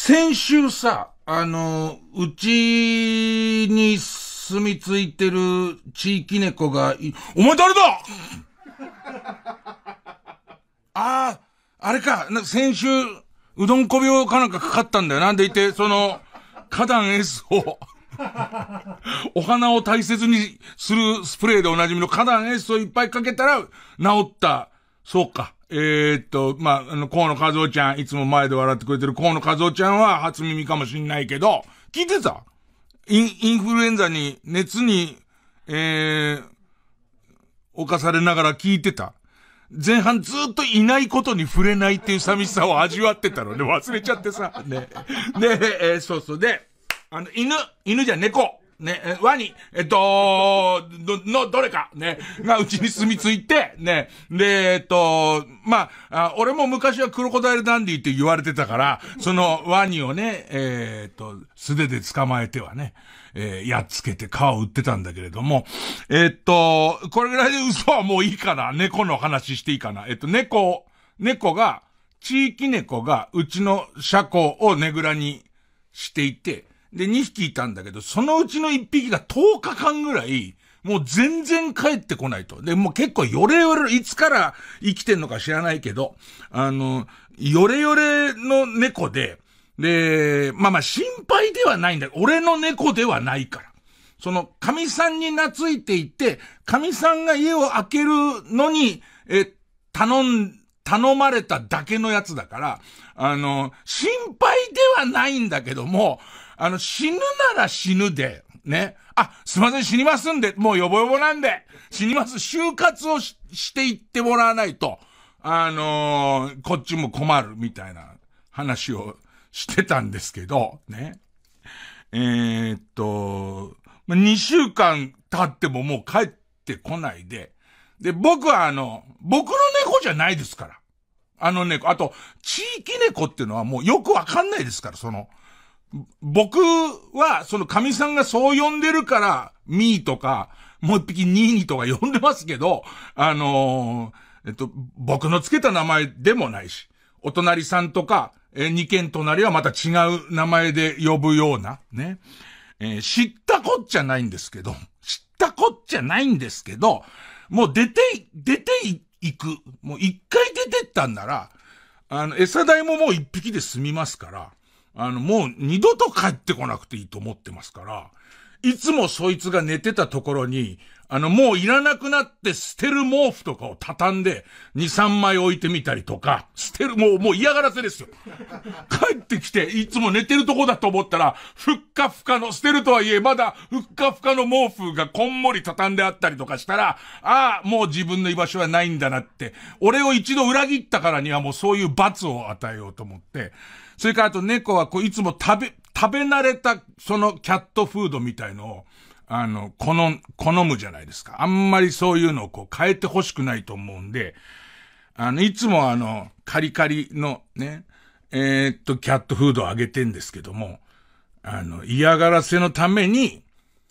先週さ、うちに住み着いてる地域猫がお前誰だあれか、先週、うどんこ病かなんかかかったんだよ。なんでいて、花壇 S を、お花を大切にするスプレーでおなじみの花壇 S をいっぱいかけたら治った。そうか。河野和夫ちゃん、いつも前で笑ってくれてる河野和夫ちゃんは初耳かもしんないけど、聞いてた？インフルエンザに、熱に、侵されながら聞いてた。前半ずっといないことに触れないっていう寂しさを味わってたのね。忘れちゃってさ。ね。で、そう。で、犬じゃ猫。ね、ワニ、どれか、ね、がうちに住み着いて、ね、で、俺も昔はクロコダイルダンディって言われてたから、そのワニをね、素手で捕まえてはね、やっつけて皮を売ってたんだけれども、これぐらいで嘘はもういいかな。猫の話していいかな。地域猫がうちの車庫をねぐらにしていて、で、2匹いたんだけど、そのうちの1匹が10日間ぐらい、もう全然帰ってこないと。で、もう結構ヨレヨレ、いつから生きてんのか知らないけど、ヨレヨレの猫で、で、心配ではないんだよ。俺の猫ではないから。神さんに懐いていて、神さんが家を開けるのに、頼まれただけのやつだから、心配ではないんだけども、死ぬなら死ぬで、ね。すいません、死にますんで、もうヨボヨボなんで、死にます。就活をしていってもらわないと、こっちも困る、みたいな話をしてたんですけど、ね。2週間経ってももう帰ってこないで、で、僕は僕の猫じゃないですから。猫。あと、地域猫っていうのはもうよくわかんないですから、僕は、神さんがそう呼んでるから、ミーとか、もう一匹ニーニーとか呼んでますけど、僕のつけた名前でもないし、お隣さんとか、二軒隣はまた違う名前で呼ぶような、ね。知ったこっちゃないんですけど、もう出ていく。もう一回出てったんなら、餌代ももう一匹で済みますから、もう二度と帰ってこなくていいと思ってますから、いつもそいつが寝てたところに、もういらなくなって捨てる毛布とかを畳んで、2、3枚置いてみたりとか、もう嫌がらせですよ。帰ってきて、いつも寝てるとこだと思ったら、ふっかふかの、捨てるとはいえ、まだふっかふかの毛布がこんもり畳んであったりとかしたら、もう自分の居場所はないんだなって、俺を一度裏切ったからにはもうそういう罰を与えようと思って、それからあと猫はいつも食べ慣れた、キャットフードみたいのを、好むじゃないですか。あんまりそういうのを変えて欲しくないと思うんで、いつもカリカリのね、キャットフードをあげてんですけども、嫌がらせのために、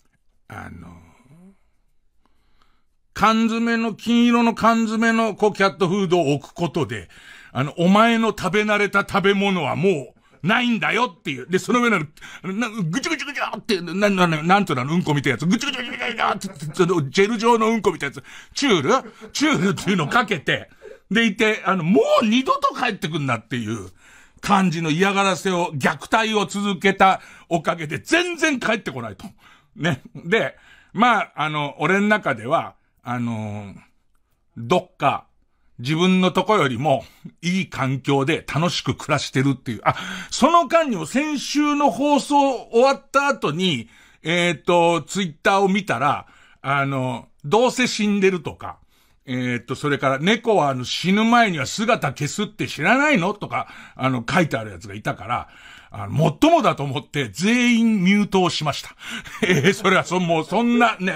金色の缶詰のキャットフードを置くことで、お前の食べ慣れた食べ物はもう、ないんだよっていう。で、その上の、ぐちゅぐちゅぐちゅって、なんとうんこみたいなやつ、ぐちゅぐちゅぐちゅって、ジェル状のうんこみたいなやつ、チュールっていうのをかけて、でいて、もう二度と帰ってくんなっていう感じの嫌がらせを、虐待を続けたおかげで全然帰ってこないと。ね。で、俺の中では、どっか、自分のとこよりもいい環境で楽しく暮らしてるっていう。その間にも先週の放送終わった後に、ツイッターを見たら、どうせ死んでるとか、それから猫は死ぬ前には姿消すって知らないのとか、書いてあるやつがいたから、もっともだと思って全員ミュートをしました。それはもうそんなね、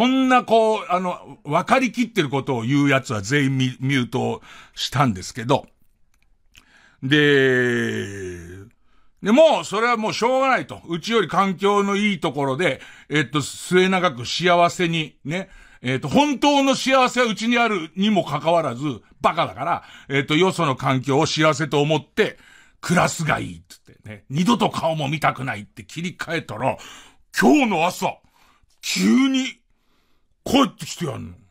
分かりきってることを言うやつは全員ミュートをしたんですけど、で、もうそれはもうしょうがないと。うちより環境のいいところで、末永く幸せにね、本当の幸せはうちにあるにもかかわらず、バカだから、よその環境を幸せと思って、暮らすがいいって言って。 ね、二度と顔も見たくないって切り替えたら、今日の朝、急に帰ってきてやんの。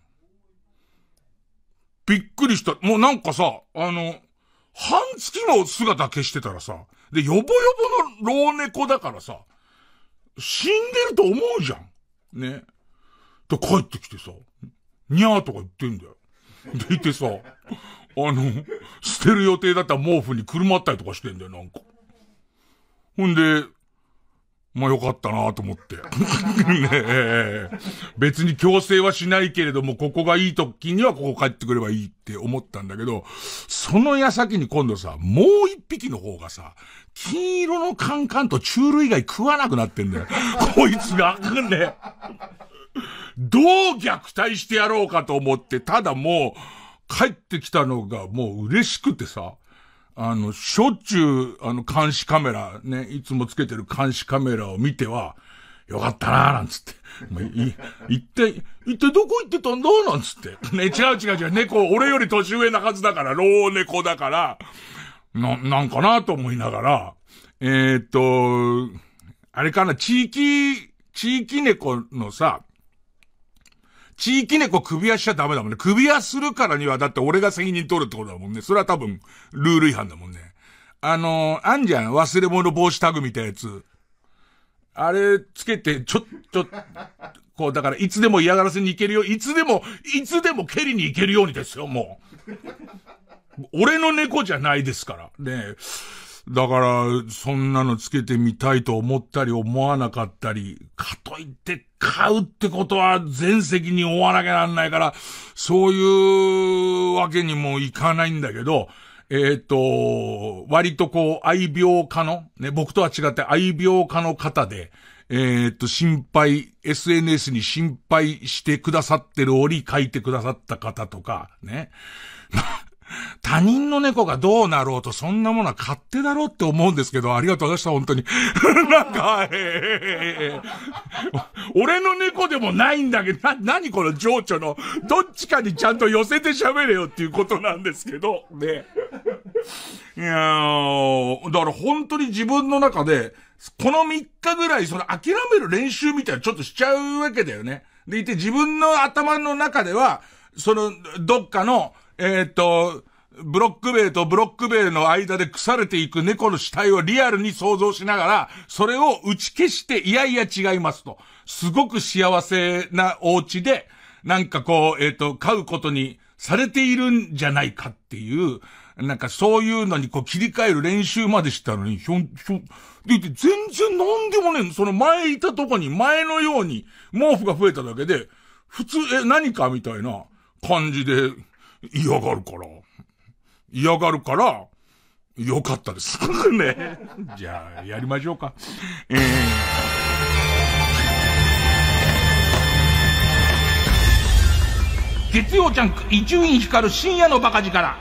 びっくりした。もうなんかさ、半月も姿消してたらさ、で、ヨボヨボの老猫だからさ、死んでると思うじゃん。ね。で、帰ってきてさ、にゃーとか言ってんだよ。でいてさ、捨てる予定だった毛布にくるまったりとかしてんだよ、なんか。ほんで、まあよかったなと思って。ねえ。別に強制はしないけれども、ここがいい時にはここ帰ってくればいいって思ったんだけど、その矢先に今度さ、もう一匹の方がさ、金色のカンカンと虫類以外食わなくなってんだよ。こいつが、ね。どう虐待してやろうかと思って、ただもう、帰ってきたのがもう嬉しくてさ、しょっちゅう、監視カメラ、ね、いつもつけてる監視カメラを見ては、よかったなーなんつって。一体どこ行ってたんだなんつって。ね、違う。猫、俺より年上なはずだから、老猫だから、なんかなと思いながら、あれかな、地域猫のさ、地域猫首輪しちゃダメだもんね。首輪するからにはだって俺が責任取るってことだもんね。それは多分、ルール違反だもんね。あんじゃん。忘れ物防止タグみたいなやつ。あれつけて、こう、だからいつでも嫌がらせに行けるよ。いつでも蹴りに行けるようにですよ、もう。俺の猫じゃないですから。ね。だから、そんなのつけてみたいと思ったり思わなかったり、かといって買うってことは全責任負わなきゃなんないから、そういうわけにもいかないんだけど、割とこう、愛病家の、ね、僕とは違って愛病家の方で、SNS に心配してくださってる折書いてくださった方とか、ね。他人の猫がどうなろうとそんなものは勝手だろうって思うんですけど、ありがとうございました、本当に。なんか、俺の猫でもないんだけど、何この情緒の、どっちかにちゃんと寄せて喋れよっていうことなんですけど、ね。いやー、だから本当に自分の中で、この3日ぐらいその諦める練習みたいなちょっとしちゃうわけだよね。でいて自分の頭の中では、その、どっかの、ブロック塀とブロック塀の間で腐れていく猫の死体をリアルに想像しながら、それを打ち消して、いやいや違いますと。すごく幸せなお家で、なんかこう、飼うことにされているんじゃないかっていう、なんかそういうのにこう切り替える練習までしたのに、で、全然なんでもね、その前いたとこに前のように毛布が増えただけで、普通、何かみたいな感じで嫌がるから、よかったです。ね。じゃあ、やりましょうか。月曜ジャンク、伊集院光る深夜のバカ力。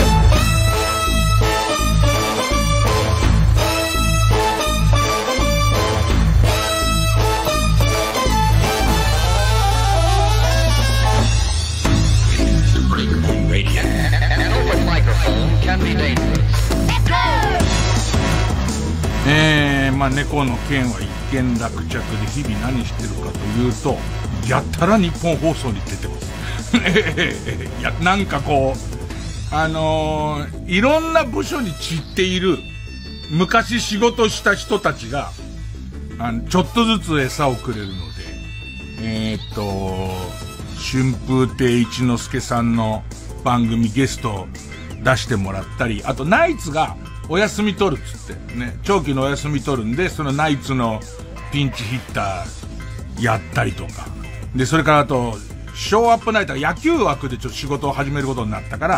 まあ猫の件は一件落着で日々何してるかというと、やったら日本放送に出てます。いや、なんかこう、いろんな部署に散っている昔仕事した人たちが、ちょっとずつ餌をくれるので、春風亭一之輔さんの番組ゲスト出してもらったり、あとナイツがお休み取るっつってね、長期のお休み取るんで、そのナイツのピンチヒッターやったりとかで、それからあとショーアップナイター野球枠でちょっと仕事を始めることになったから、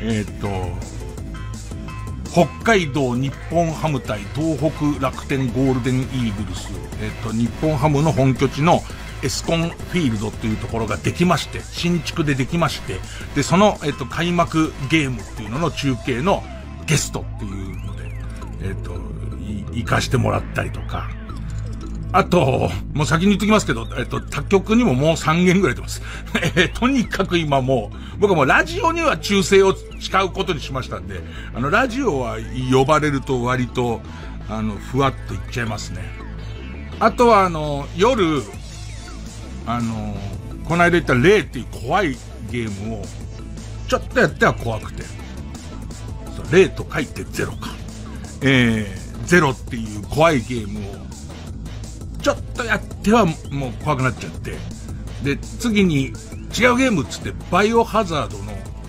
北海道日本ハム対東北楽天ゴールデンイーグルス、日本ハムの本拠地のエスコンフィールドっていうところができまして、新築でできまして、でその開幕ゲームっていうのの中継のゲストっていうので行かしてもらったりとか、あともう先に言っときますけど、他局にももう3件ぐらい出ます。とにかく今もう僕はもうラジオには忠誠を誓うことにしましたんで、ラジオは呼ばれると割とふわっといっちゃいますね。あとは夜、この間言った霊っていう怖いゲームを、ちょっとやっては怖くて。霊と書いてゼロか。ゼロっていう怖いゲームを、ちょっとやってはもう怖くなっちゃって。で、次に違うゲームっつって、バイオハザードの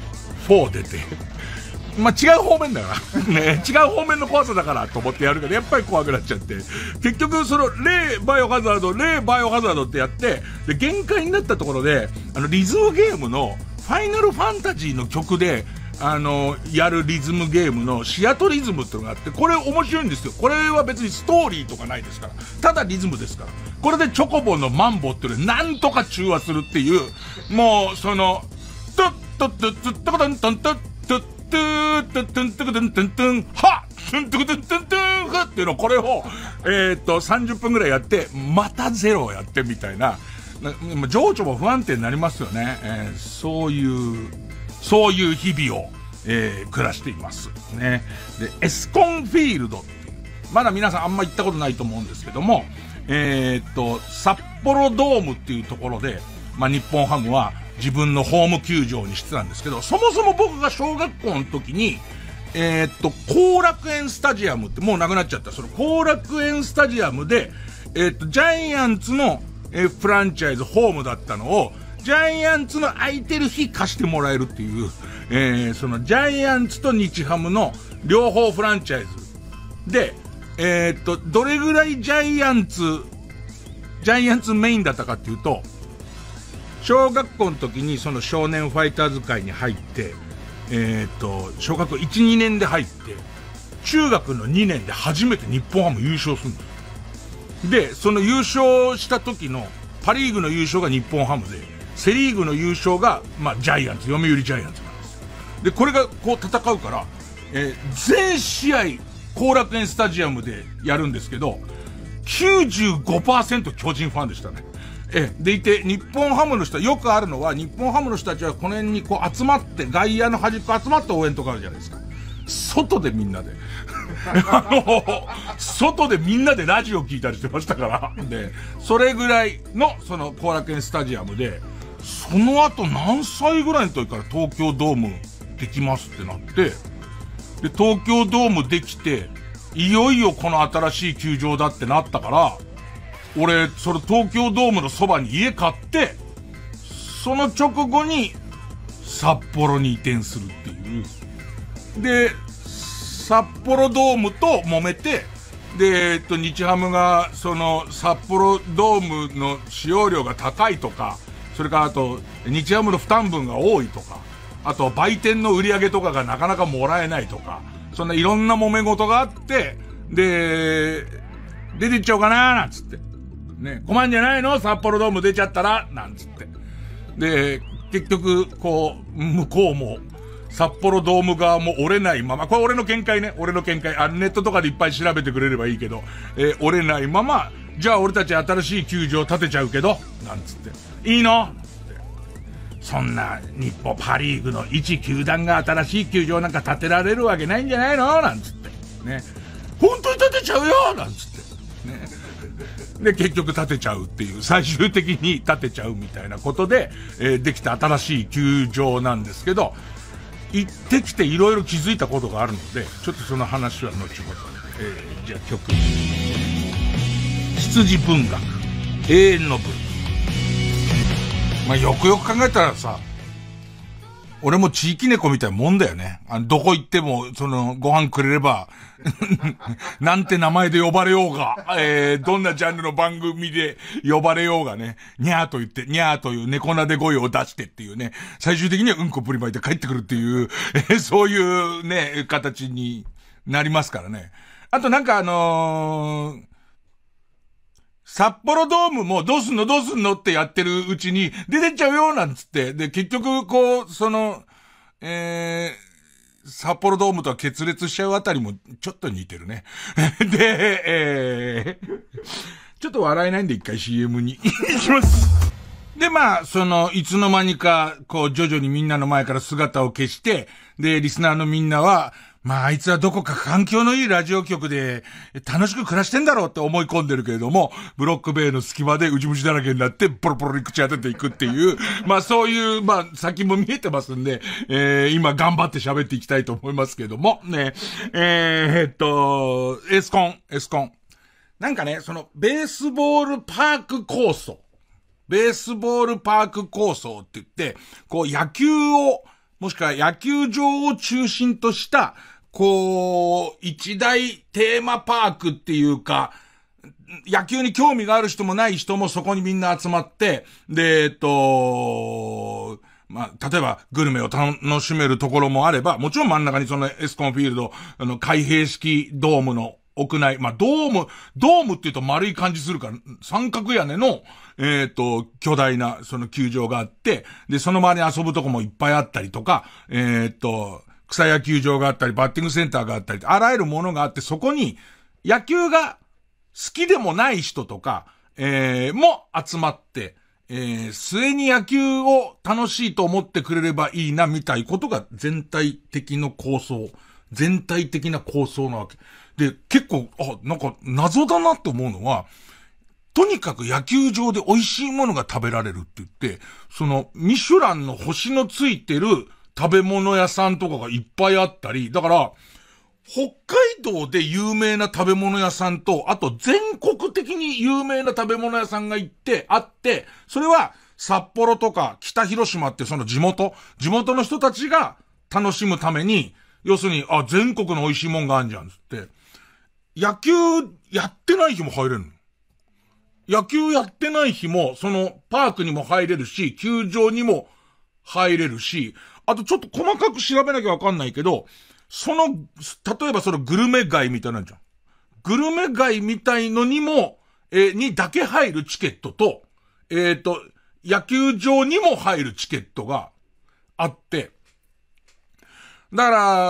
4出て、まあ、違う方面だから。ね、違う方面の怖さだからと思ってやるけど、やっぱり怖くなっちゃって。結局、バイオハザードってやって、で、限界になったところで、リズムゲームの、ファイナルファンタジーの曲で、やるリズムゲームのシアトリズムってのがあって、これ面白いんですよ。これは別にストーリーとかないですから。ただリズムですから。これでチョコボのマンボっていうのなんとか中和するっていう、もう、トゥットゥットゥットゥットゥトントントゥットゥットゥットゥットゥントゥクトゥントゥントゥンはっトゥントゥクトゥントゥントゥンはっていうの、これを、30分くらいやって、またゼロをやってみたいな、情緒も不安定になりますよね。そういう日々を、暮らしていますね。で、エスコンフィールドっていう、まだ皆さんあんま行ったことないと思うんですけども、札幌ドームっていうところで、まあ、日本ハムは自分のホーム球場にしてたんですけど、そもそも僕が小学校の時に、後楽園スタジアムってもうなくなっちゃった。その後楽園スタジアムで、ジャイアンツの、フランチャイズホームだったのを、ジャイアンツの空いてる日貸してもらえるっていう、そのジャイアンツと日ハムの両方フランチャイズで、どれぐらいジャイアンツメインだったかっていうと、小学校の時にその少年ファイターズ会に入って、小学校1、2年で入って、中学の2年で初めて日本ハム優勝するんです。で、その優勝した時のパリーグの優勝が日本ハムで、セリーグの優勝が、まあ、ジャイアンツ、読売ジャイアンツなんですよ。で、これがこう戦うから、全試合、後楽園スタジアムでやるんですけど、95% 巨人ファンでしたね。でいて、日本ハムの人は、よくあるのは、日本ハムの人たちはこの辺にこう集まって、外野の端っこ集まって応援とかあるじゃないですか。外でみんなで。外でみんなでラジオ聞いたりしてましたから。で、それぐらいの、その後楽園スタジアムで、その後何歳ぐらいの時から東京ドームできますってなって、で、東京ドームできて、いよいよこの新しい球場だってなったから、俺、その東京ドームのそばに家買って、その直後に札幌に移転するっていう。で、札幌ドームと揉めて、で、日ハムが、その、札幌ドームの使用量が高いとか、それからあと、日ハムの負担分が多いとか、あと、売店の売り上げとかがなかなかもらえないとか、そんないろんな揉め事があって、で、出てっちゃおうかなーなんつって。ね、困んじゃないの札幌ドーム出ちゃったらなんつって。で、結局、こう、向こうも、札幌ドーム側も折れないまま、これ俺の見解ね、俺の見解。ネットとかでいっぱい調べてくれればいいけど、折れないまま、じゃあ俺たち新しい球場建てちゃうけど、なんつって。いいのそんな、日本パリーグの一球団が新しい球場なんか建てられるわけないんじゃないのなんつって。ね。本当に建てちゃうよなんつって。ね。で、結局建てちゃうっていう、最終的に建てちゃうみたいなことで、できた新しい球場なんですけど、行ってきていろいろ気づいたことがあるので、ちょっとその話は後ほど。じゃあ曲。羊文学。永遠の文。まあ、よくよく考えたらさ、俺も地域猫みたいなもんだよね。どこ行っても、ご飯くれれば、なんて名前で呼ばれようが、どんなジャンルの番組で呼ばれようがね、にゃーと言って、にゃーという猫なで声を出してっていうね、最終的にはうんこぶりまいて帰ってくるっていう、そういうね、形になりますからね。あとなんか札幌ドームもどうすんのってやってるうちに出てっちゃうよなんつって。で、結局こう、札幌ドームとは決裂しちゃうあたりもちょっと似てるね。で、ちょっと笑えないんで一回 CM に行きます。で、まあ、いつの間にか、こう、徐々にみんなの前から姿を消して、で、リスナーのみんなは、 まああいつはどこか環境のいいラジオ局で楽しく暮らしてんだろうって思い込んでるけれども、ブロック塀の隙間でウジ虫だらけになってポロポロに口当てていくっていう、まあそういう、まあ先も見えてますんで、今頑張って喋っていきたいと思いますけども、ね、エスコン。なんかね、そのベースボールパーク構想って言って、こう野球を、もしくは野球場を中心とした、こう、一大テーマパークっていうか、野球に興味がある人もない人もそこにみんな集まって、で、まあ、例えばグルメを楽しめるところもあれば、もちろん真ん中にそのエスコンフィールド、開閉式ドームの屋内、まあ、ドームって言うと丸い感じするから、三角屋根の、巨大な、その球場があって、で、その周りに遊ぶとこもいっぱいあったりとか、草野球場があったり、バッティングセンターがあったり、あらゆるものがあって、そこに、野球が好きでもない人とか、も集まって、末に野球を楽しいと思ってくれればいいな、みたいことが全体的な構想なわけ。で、結構、なんか謎だなって思うのは、とにかく野球場で美味しいものが食べられるって言って、その、ミシュランの星のついてる食べ物屋さんとかがいっぱいあったり、だから、北海道で有名な食べ物屋さんと、あと全国的に有名な食べ物屋さんがあって、それは札幌とか北広島ってその地元の人たちが楽しむために、要するに、全国の美味しいもんがあるじゃん、つって。野球やってない日も入れるの。野球やってない日も、そのパークにも入れるし、球場にも入れるし、あとちょっと細かく調べなきゃわかんないけど、例えばそのグルメ街みたいなんじゃん。グルメ街みたいのにも、にだけ入るチケットと、野球場にも入るチケットがあって、だから、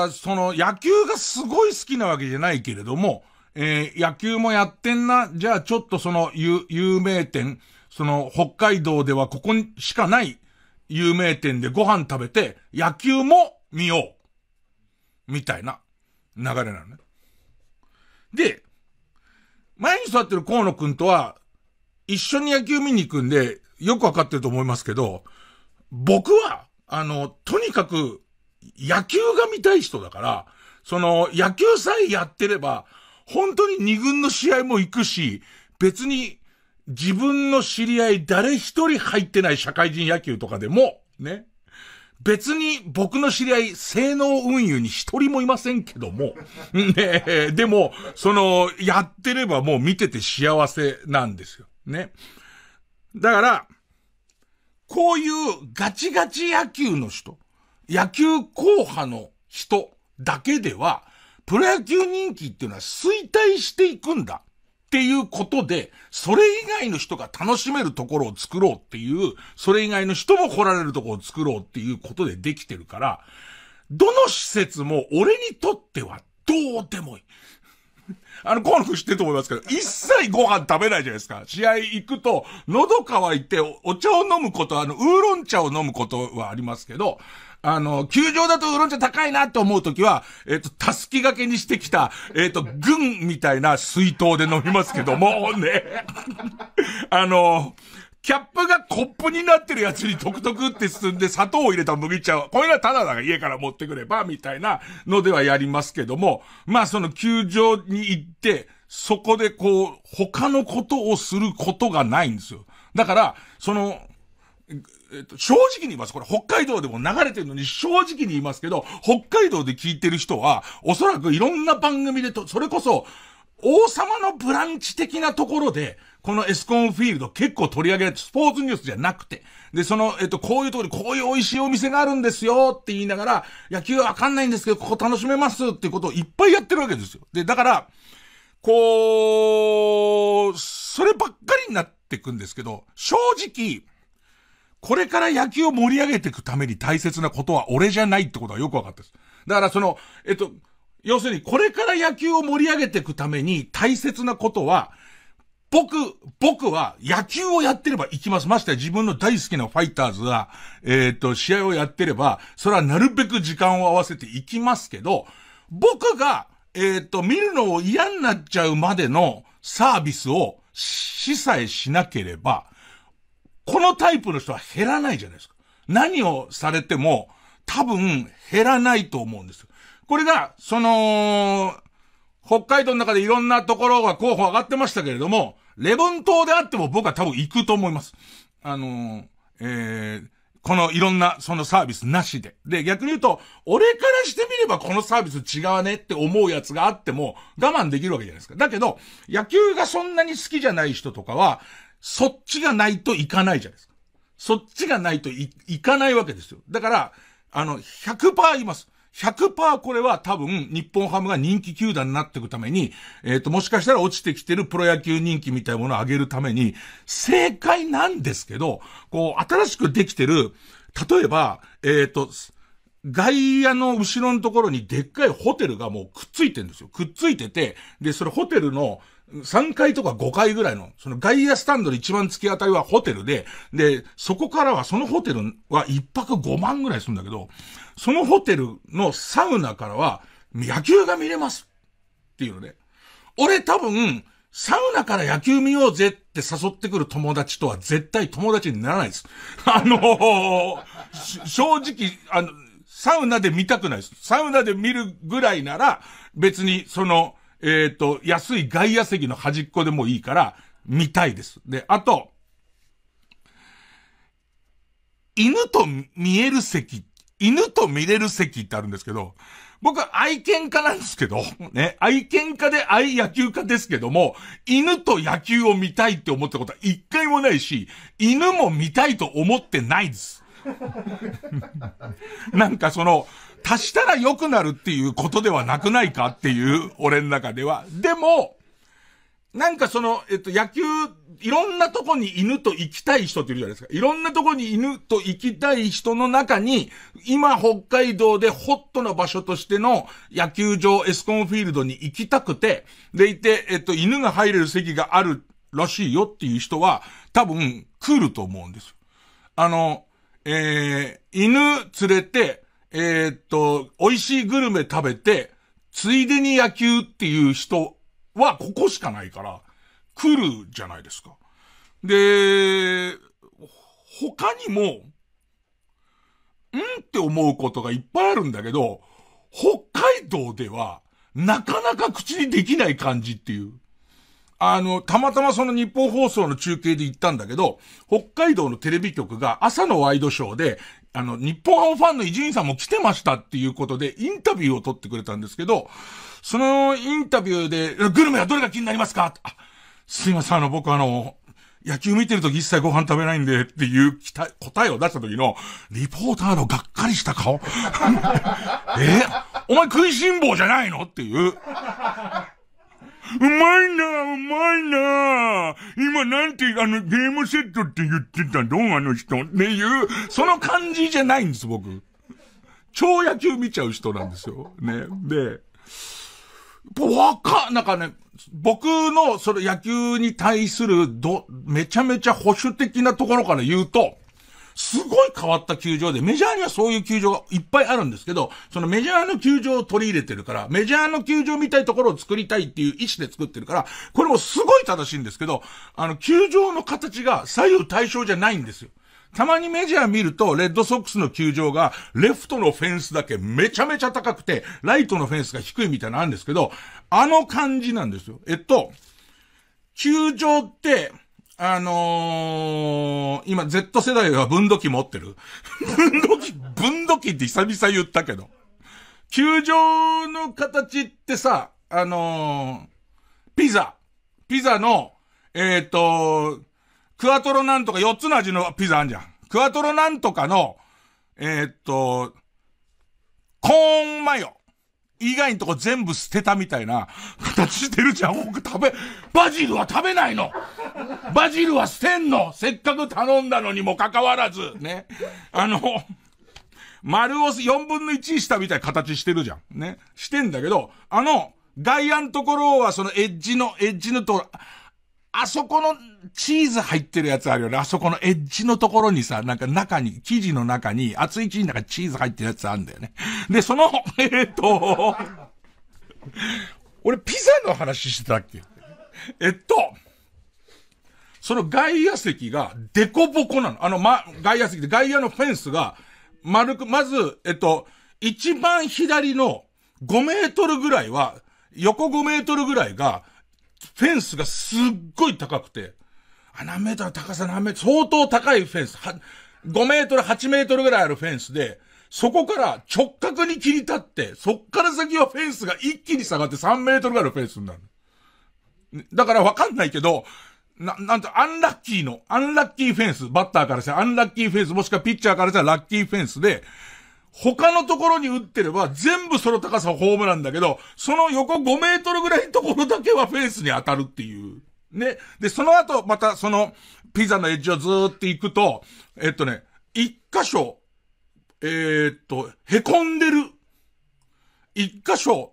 その野球がすごい好きなわけじゃないけれども、野球もやってんな、じゃあちょっとその有名店、その北海道ではここにしかない有名店でご飯食べて、野球も見よう。みたいな流れなのね。で、前に座ってる河野くんとは、一緒に野球見に行くんで、よくわかってると思いますけど、僕は、とにかく、野球が見たい人だから、その、野球さえやってれば、本当に二軍の試合も行くし、別に、自分の知り合い誰一人入ってない社会人野球とかでも、ね。別に僕の知り合い、性能運輸に一人もいませんけども。ね、でも、やってればもう見てて幸せなんですよ。ね。だから、こういうガチガチ野球の人、野球硬派の人だけでは、プロ野球人気っていうのは衰退していくんだ。っていうことで、それ以外の人が楽しめるところを作ろうっていう、それ以外の人も来られるところを作ろうっていうことでできてるから、どの施設も俺にとってはどうでもいい。河野くん知ってると思いますけど、一切ご飯食べないじゃないですか。試合行くと、喉乾いてお茶を飲むこと、ウーロン茶を飲むことはありますけど、球場だとウーロン茶高いなと思うときは、たすき掛けにしてきた、軍みたいな水筒で飲みますけども、ね。キャップがコップになってるやつにトクトクって進んで砂糖を入れた麦茶を、これがただだから家から持ってくれば、みたいなのではやりますけども、まあその球場に行って、そこでこう、他のことをすることがないんですよ。だから、正直に言います。これ北海道でも流れてるのに正直に言いますけど、北海道で聞いてる人は、おそらくいろんな番組でそれこそ、王様のブランチ的なところで、このエスコンフィールド結構取り上げられて、スポーツニュースじゃなくて、で、こういうところにこういう美味しいお店があるんですよって言いながら、野球はわかんないんですけど、ここ楽しめますっていうことをいっぱいやってるわけですよ。で、だから、そればっかりになってくんですけど、正直、これから野球を盛り上げていくために大切なことは俺じゃないってことはよくわかったです。だから要するにこれから野球を盛り上げていくために大切なことは、僕は野球をやってれば行きます。ましてや自分の大好きなファイターズが、試合をやってれば、それはなるべく時間を合わせて行きますけど、 僕が、見るのを嫌になっちゃうまでのサービスをしさえしなければ、このタイプの人は減らないじゃないですか。何をされても多分減らないと思うんですよ。これが、北海道の中でいろんなところが候補上がってましたけれども、礼文島であっても僕は多分行くと思います。このいろんなそのサービスなしで。で、逆に言うと、俺からしてみればこのサービス違うねって思うやつがあっても我慢できるわけじゃないですか。だけど、野球がそんなに好きじゃない人とかは、そっちがないといかないじゃないですか。そっちがないといかないわけですよ。だから、100% 言います。100% これは多分日本ハムが人気球団になっていくために、もしかしたら落ちてきてるプロ野球人気みたいなものを上げるために、正解なんですけど、こう、新しくできてる、例えば、外野の後ろのところにでっかいホテルがもうくっついてるんですよ。くっついてて、で、それホテルの3階とか5階ぐらいの、その外野スタンドで一番突き当たりはホテルで、で、そこからは、そのホテルは1泊5万ぐらいするんだけど、そのホテルのサウナからは野球が見れますっていうので、俺多分、サウナから野球見ようぜって誘ってくる友達とは絶対友達にならないです。正直、サウナで見たくないです。サウナで見るぐらいなら、別に安い外野席の端っこでもいいから、見たいです。で、あと、犬と見れる席ってあるんですけど、僕は愛犬家なんですけど、ね、愛犬家で愛野球家ですけども、犬と野球を見たいって思ったことは一回もないし、犬も見たいと思ってないです。なんか足したら良くなるっていうことではなくないかっていう、俺の中では。でも、なんか野球、いろんなとこに犬と行きたい人っているじゃないですか。いろんなとこに犬と行きたい人の中に、今北海道でホットな場所としての野球場エスコンフィールドに行きたくて、でいて、犬が入れる席があるらしいよっていう人は、多分来ると思うんですよ。犬連れて、美味しいグルメ食べて、ついでに野球っていう人はここしかないから、来るじゃないですか。で、他にも、って思うことがいっぱいあるんだけど、北海道では、なかなか口にできない感じっていう。たまたまその日本放送の中継で行ったんだけど、北海道のテレビ局が朝のワイドショーで、日本ハムファンの伊集院さんも来てましたっていうことで、インタビューを取ってくれたんですけど、そのインタビューで、グルメはどれが気になりますか？すいません、僕野球見てるとき一切ご飯食べないんでっていう答えを出した時の、リポーターのがっかりした顔お前食いしん坊じゃないのっていう。うまいな今なんてゲームセットって言ってたのあの人っていう、その感じじゃないんです、僕。超野球見ちゃう人なんですよ。ね。で、なんかね、僕のその野球に対するめちゃめちゃ保守的なところから言うと、すごい変わった球場で、メジャーにはそういう球場がいっぱいあるんですけど、そのメジャーの球場を取り入れてるから、メジャーの球場みたいところを作りたいっていう意思で作ってるから、これもすごい正しいんですけど、球場の形が左右対称じゃないんですよ。たまにメジャー見ると、レッドソックスの球場が、レフトのフェンスだけめちゃめちゃ高くて、ライトのフェンスが低いみたいなのあるんですけど、あの感じなんですよ。球場って、今 Z 世代が分度器持ってる。分度器って久々言ったけど。球場の形ってさ、ピザの、クワトロなんとか4つの味のピザあんじゃん。クワトロなんとかの、コーンマヨ以外のとこ全部捨てたみたいな形してるじゃん。僕バジルは食べないの。バジルは捨てんの。せっかく頼んだのにもかかわらず、ね。丸を4分の1したみたいな形してるじゃん。ね。してんだけど、外野のところはそのエッジのところ、あそこのチーズ入ってるやつあるよね。あそこのエッジのところにさ、なんか生地の中に、熱い生地の中にチーズ入ってるやつあるんだよね。で、 俺ピザの話してたっけ？その外野席がデコボコなの。外野席で外野のフェンスが丸く、まず、一番左の5メートルぐらいは、横5メートルぐらいが、フェンスがすっごい高くて、何メートル高さ何メートル、相当高いフェンス、5メートル、8メートルぐらいあるフェンスで、そこから直角に切り立って、そっから先はフェンスが一気に下がって3メートルぐらいのフェンスになる。だからわかんないけど、なんとアンラッキーフェンス、バッターからしたらアンラッキーフェンス、もしくはピッチャーからしたらラッキーフェンスで、他のところに打ってれば全部その高さはホームランだけど、その横5メートルぐらいのところだけはフェンスに当たるっていう。ね。で、その後、またその、ピザのエッジをずーって行くと、一箇所、へこんでる。一箇所、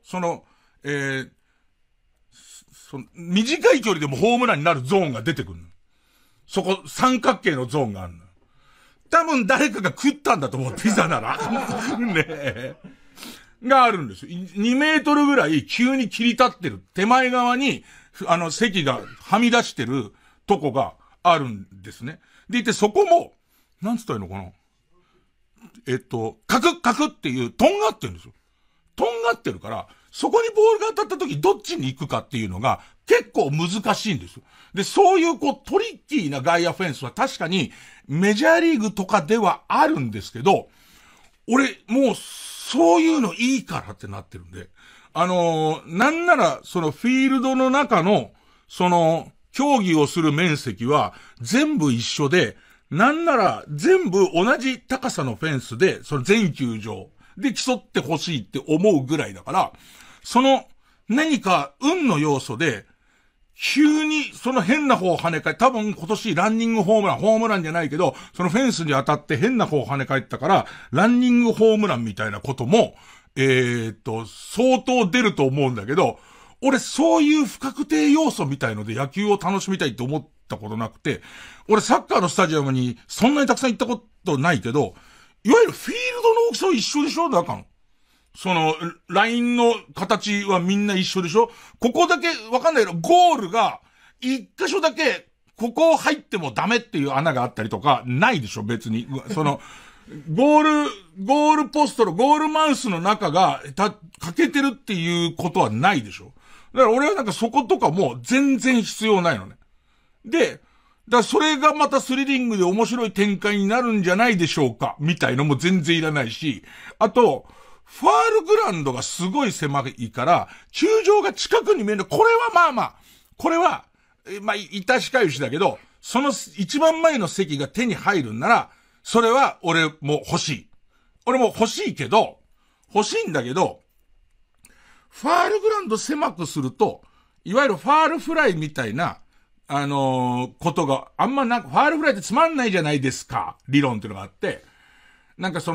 短い距離でもホームランになるゾーンが出てくるの。そこ、三角形のゾーンがあるの。多分誰かが食ったんだと思う、ピザなら。ねえ。があるんですよ。2メートルぐらい急に切り立ってる。手前側に、席がはみ出してるとこがあるんですね。でいて、そこも、なんつったらいいのかな。カクっていう、とんがってるんですよ。とんがってるから、そこにボールが当たった時どっちに行くかっていうのが結構難しいんですよ。で、そういうトリッキーな外野フェンスは確かにメジャーリーグとかではあるんですけど、俺もうそういうのいいからってなってるんで、なんならそのフィールドの中の競技をする面積は全部一緒で、なんなら全部同じ高さのフェンスで、その全球場で競ってほしいって思うぐらいだから、何か運の要素で、急にその変な方を跳ね返多分今年ランニングホームランじゃないけど、そのフェンスに当たって変な方を跳ね返ったから、ランニングホームランみたいなことも、相当出ると思うんだけど、俺そういう不確定要素みたいので野球を楽しみたいって思ったことなくて、俺サッカーのスタジアムにそんなにたくさん行ったことないけど、いわゆるフィールドの大きさは一緒でしょ？だから。ラインの形はみんな一緒でしょ？ここだけわかんないけど、ゴールが一箇所だけ、ここ入ってもダメっていう穴があったりとか、ないでしょ？別に。ゴールポストの、ゴールマウスの中が、欠けてるっていうことはないでしょ？だから俺はなんかそことかも全然必要ないのね。で、だからそれがまたスリリングで面白い展開になるんじゃないでしょうかみたいのも全然いらないし、あと、ファールグラウンドがすごい狭いから、球場が近くに見える。これはこれは、致しかゆしだけど、その一番前の席が手に入るんなら、それは俺も欲しい。俺も欲しいんだけど、ファールグラウンド狭くすると、いわゆるファールフライみたいな、ことがあんまファールフライってつまんないじゃないですか、理論っていうのがあって、なんかそ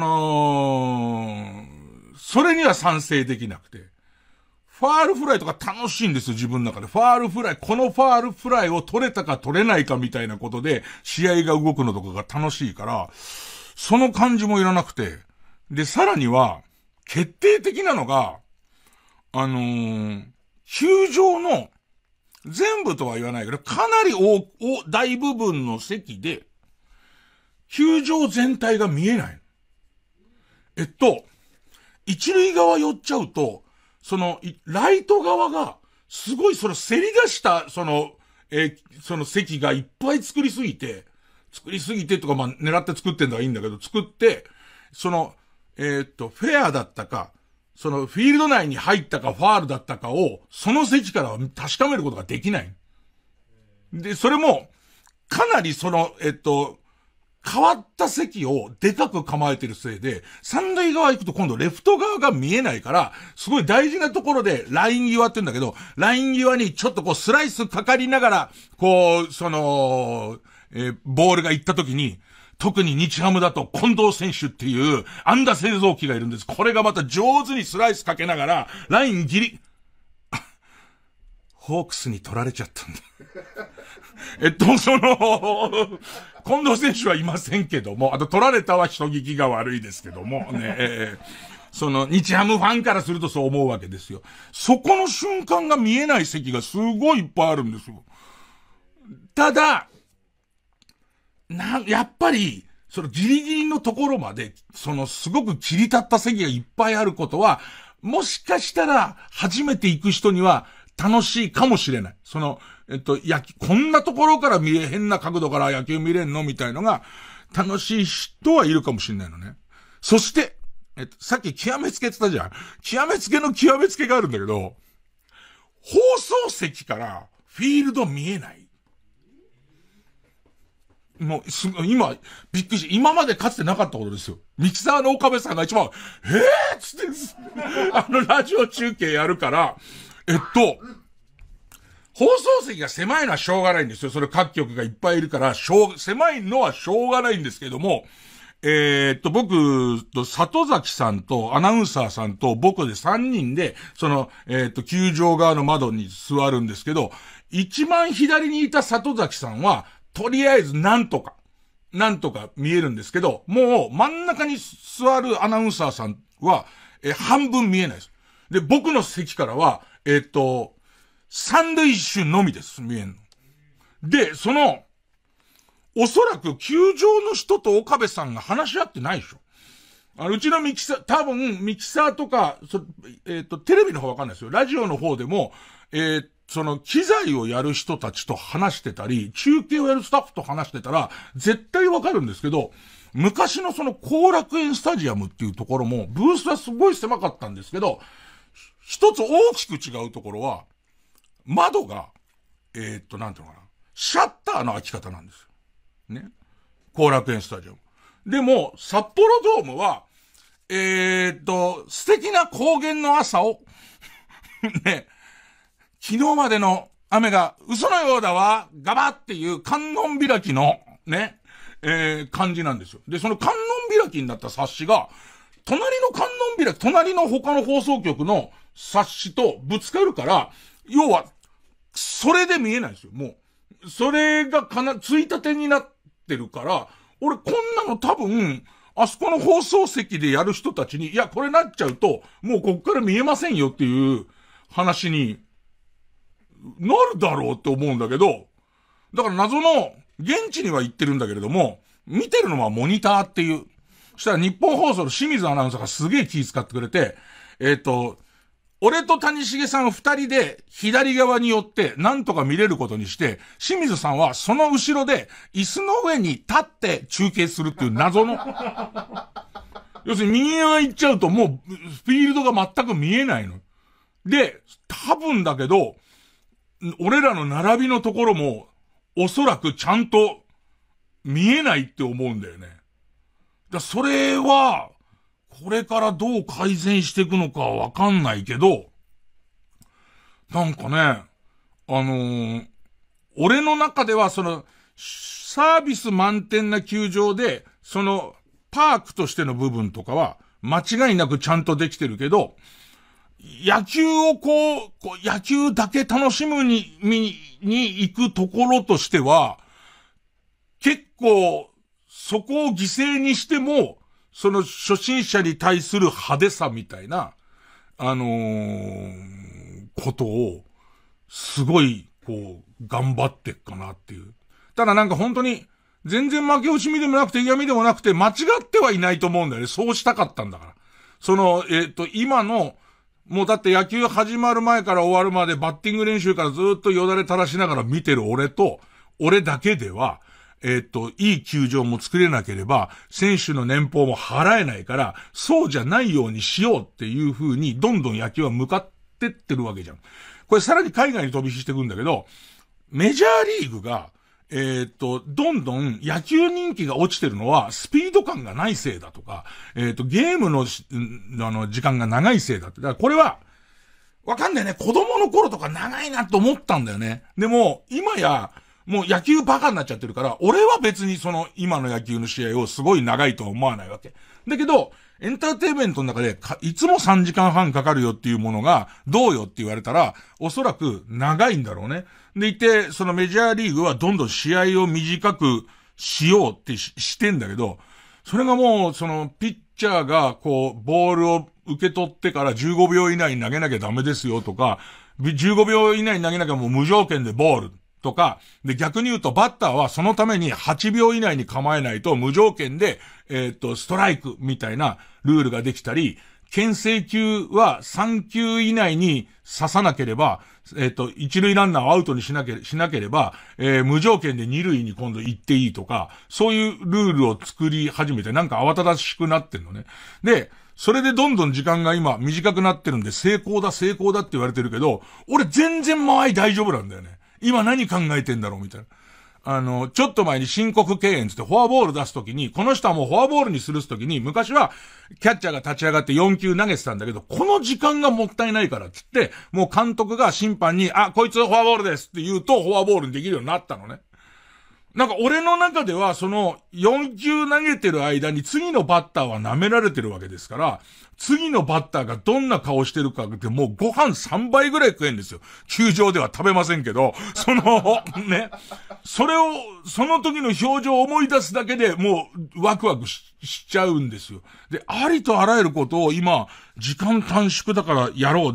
れには賛成できなくて、ファールフライとか楽しいんですよ、自分の中で。ファールフライ、このファールフライを取れたか取れないかみたいなことで、試合が動くのとかが楽しいから、その感じもいらなくて。で、さらには、決定的なのが、球場の、全部とは言わないけど、かなり大部分の席で、球場全体が見えない。一塁側寄っちゃうと、ライト側が、すごいせり出した、席がいっぱい作りすぎてとか、狙って作ってんのはいいんだけど、作って、フェアだったか、フィールド内に入ったかファールだったかを、その席からは確かめることができない。で、それも、かなり変わった席をでかく構えてるせいで、三塁側行くと今度レフト側が見えないから、すごい大事なところでライン際って言うんだけど、ライン際にちょっとスライスかかりながら、ボールが行った時に、特に日ハムだと近藤選手っていう安打製造機がいるんです。これがまた上手にスライスかけながら、ラインギリ、ホークスに取られちゃったんだ。近藤選手はいませんけども、あと取られたは人聞きが悪いですけども、ね、 その日ハムファンからするとそう思うわけですよ。そこの瞬間が見えない席がすごいいっぱいあるんですよ。ただ、やっぱり、そのギリギリのところまで、そのすごく切り立った席がいっぱいあることは、もしかしたら初めて行く人には楽しいかもしれない。その、こんなところから変な角度から野球見れんのみたいのが楽しい人はいるかもしれないのね。そして、さっき極めつけって言ったじゃん。極めつけの極めつけがあるんだけど、放送席からフィールド見えない。もう、今、びっくりし、今までかつてなかったことですよ。ミキサーの岡部さんが一番、つって、ラジオ中継やるから、放送席が狭いのはしょうがないんですよ。それ各局がいっぱいいるから、狭いのはしょうがないんですけども、僕と里崎さんとアナウンサーさんと僕で3人で、その、球場側の窓に座るんですけど、一番左にいた里崎さんは、とりあえずなんとか見えるんですけど、もう真ん中に座るアナウンサーさんは、半分見えないです。で、僕の席からは、三塁手のみです、見えんの。で、おそらく球場の人と岡部さんが話し合ってないでしょ。うちの多分ミキサーとか、テレビの方わかんないですよ。ラジオの方でも、その機材をやる人たちと話してたり、中継をやるスタッフと話してたら、絶対わかるんですけど、昔のその後楽園スタジアムっていうところも、ブースはすごい狭かったんですけど、一つ大きく違うところは、窓が、なんていうのかな、シャッターの開き方なんですよ。ね。後楽園スタジアム。でも、札幌ドームは、素敵な高原の朝を、ね、昨日までの雨が嘘のようだわ、ガバっていう観音開きの、ね、感じなんですよ。で、その観音開きになった冊子が、隣の他の放送局の冊子とぶつかるから、要は、それで見えないんですよ、もう。それがついたてになってるから、俺こんなの多分、あそこの放送席でやる人たちに、いや、これなっちゃうと、もうこっから見えませんよっていう話に、なるだろうって思うんだけど、だから謎の、現地には行ってるんだけれども、見てるのはモニターっていう。そしたら日本放送の清水アナウンサーがすげえ気遣ってくれて、俺と谷重さん二人で左側に寄ってなんとか見れることにして、清水さんはその後ろで椅子の上に立って中継するっていう謎の。要するに右側行っちゃうともうフィールドが全く見えないの。で、多分だけど、俺らの並びのところもおそらくちゃんと見えないって思うんだよね。それは、これからどう改善していくのかはわかんないけど、なんかね、俺の中ではサービス満点な球場で、パークとしての部分とかは、間違いなくちゃんとできてるけど、野球を野球だけ楽しむ見に行くところとしては、結構、そこを犠牲にしても、初心者に対する派手さみたいな、ことを、すごい、頑張ってっかなっていう。ただなんか本当に、全然負け惜しみでもなくて嫌味でもなくて、間違ってはいないと思うんだよね。そうしたかったんだから。今の、もうだって野球始まる前から終わるまでバッティング練習からずっとよだれ垂らしながら見てる俺だけでは、いい球場も作れなければ、選手の年俸も払えないから、そうじゃないようにしようっていう風に、どんどん野球は向かってってるわけじゃん。これさらに海外に飛び火していくんだけど、メジャーリーグが、どんどん野球人気が落ちてるのは、スピード感がないせいだとか、ゲームの時間が長いせいだって。だからこれは、わかんないね。子供の頃とか長いなと思ったんだよね。でも、今や、もう野球バカになっちゃってるから、俺は別に今の野球の試合をすごい長いとは思わないわけ。だけど、エンターテイメントの中で、いつも3時間半かかるよっていうものが、どうよって言われたら、おそらく長いんだろうね。でいて、メジャーリーグはどんどん試合を短くしようってしてんだけど、 それがもう、その、ピッチャーが、こう、ボールを受け取ってから15秒以内に投げなきゃダメですよとか、15秒以内に投げなきゃもう無条件でボールとか、で、逆に言うとバッターはそのために8秒以内に構えないと無条件で、ストライクみたいなルールができたり、牽制球は3球以内に刺さなければ、一塁ランナーをアウトにしなければ、無条件で二塁に今度行っていいとか、そういうルールを作り始めて、なんか慌ただしくなってんのね。で、それでどんどん時間が今短くなってるんで、成功だって言われてるけど、俺全然間合い大丈夫なんだよね。今何考えてんだろうみたいな。ちょっと前に申告敬遠つってフォアボール出すときに、この人はもうフォアボールにするときに、昔はキャッチャーが立ち上がって4球投げてたんだけど、この時間がもったいないからって言って、もう監督が審判に、こいつフォアボールですって言うと、フォアボールにできるようになったのね。なんか俺の中ではその4球投げてる間に次のバッターは舐められてるわけですから、次のバッターがどんな顔してるかってもうご飯3倍ぐらい食えんですよ。球場では食べませんけど、ね。それを、その時の表情を思い出すだけでもうワクワクしちゃうんですよ。で、ありとあらゆることを今、時間短縮だからやろう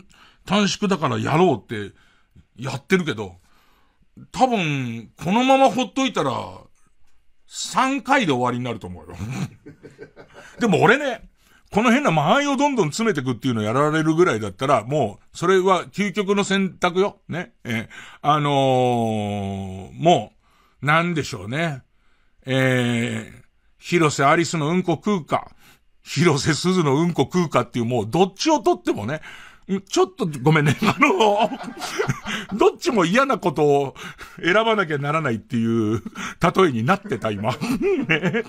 ってやってるけど、多分、このままほっといたら、3回で終わりになると思うよ。でも俺ね、この変な間合いをどんどん詰めていくっていうのをやられるぐらいだったら、もう、それは究極の選択よ。ね。もう、なんでしょうね。広瀬アリスのうんこ食うか、広瀬すずのうんこ食うかっていう、もうどっちをとってもね、ちょっとごめんね。どっちも嫌なことを選ばなきゃならないっていう例えになってた今。ね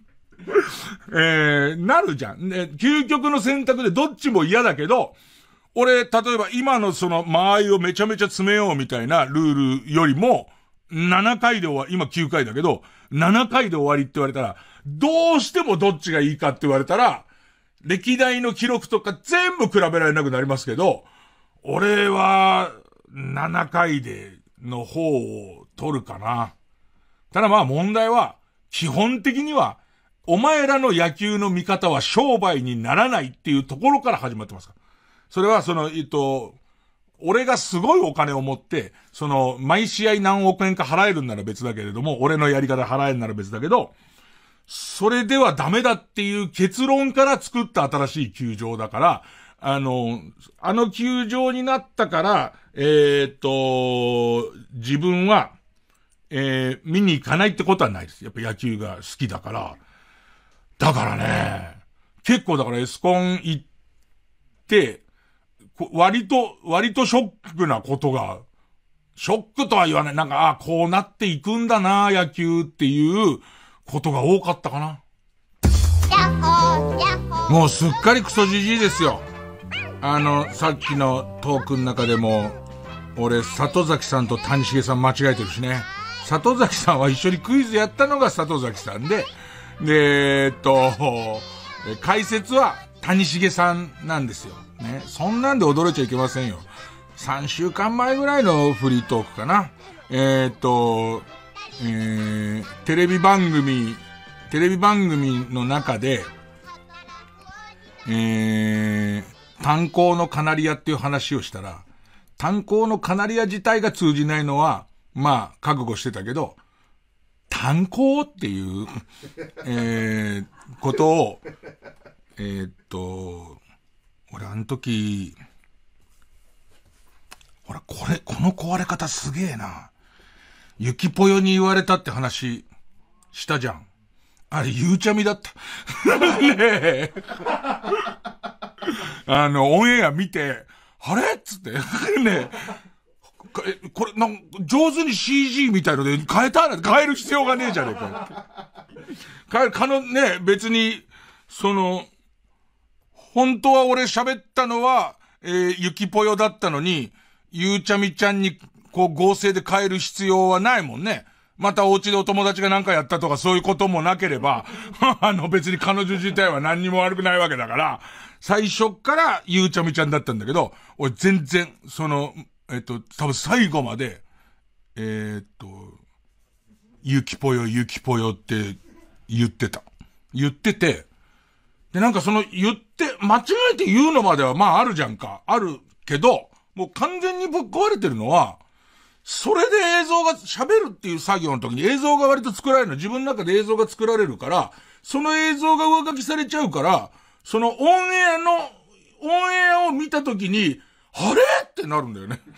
なるじゃん。ね、究極の選択でどっちも嫌だけど、俺、例えば今のその間合いをめちゃめちゃ詰めようみたいなルールよりも、7回で終わり、今9回だけど、7回で終わりって言われたら、どうしてもどっちがいいかって言われたら、歴代の記録とか全部比べられなくなりますけど、俺は7回での方を取るかな。ただまあ問題は、基本的には、お前らの野球の見方は商売にならないっていうところから始まってますから。それは俺がすごいお金を持って、毎試合何億円か払えるんなら別だけれども、俺のやり方払えるなら別だけど、それではダメだっていう結論から作った新しい球場だから、あの球場になったから、自分は、見に行かないってことはないです。やっぱ野球が好きだから。だからね、結構だからエスコン行って、割とショックなことが、ショックとは言わない。なんか、こうなっていくんだな、野球っていうことが多かったかな。もうすっかりクソじじいですよ。さっきのトークの中でも、俺、里崎さんと谷繁さん間違えてるしね。里崎さんは一緒にクイズやったのが里崎さんで、解説は谷繁さんなんですよ。ね。そんなんで驚いちゃいけませんよ。3週間前ぐらいのフリートークかな。テレビ番組の中で、炭鉱のカナリアっていう話をしたら、炭鉱のカナリア自体が通じないのは、まあ、覚悟してたけど、炭鉱っていう、ことを、俺あの時、この壊れ方すげえな。ゆきぽよに言われたって話したじゃん。あれ、ゆうちゃみだった。ねえ。オンエア見て、あれっつって。ねえ。これ、上手に CG みたいので変える必要がねえじゃねえか。別に、本当は俺喋ったのは、ゆきぽよだったのに、ゆうちゃみちゃんに、合成で変える必要はないもんね。またお家でお友達が何かやったとかそういうこともなければ、別に彼女自体は何にも悪くないわけだから、最初からゆうちゃみちゃんだったんだけど、俺全然、多分最後まで、ゆきぽよって言ってた。 言ってて、で、なんかその間違えて言うのまではまああるじゃんか。あるけど、もう完全にぶっ壊れてるのは、それで映像が喋るっていう作業の時に映像が割と作られるの。自分の中で映像が作られるから、その映像が上書きされちゃうから、そのオンエアを見た時に、あれってなるんだよね。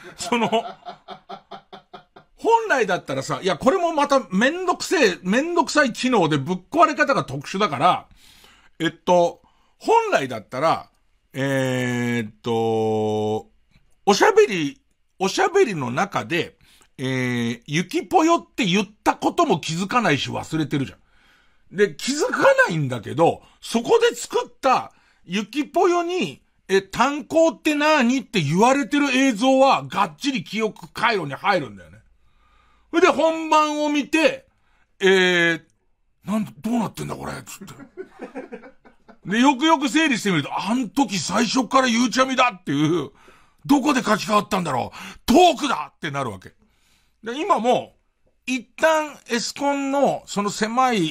本来だったらさ、いや、これもまためんどくさい機能でぶっ壊れ方が特殊だから、本来だったら、おしゃべりの中で、ゆきぽよって言ったことも気づかないし忘れてるじゃん。で、気づかないんだけど、そこで作ったゆきぽよに、炭鉱って何って言われてる映像はがっちり記憶回路に入るんだよね。それで本番を見て、どうなってんだこれつって。で、よくよく整理してみると、あん時最初からゆうちゃみだっていう、どこで書き換わったんだろうトークだってなるわけ。で、今も、一旦エスコンの、その狭い、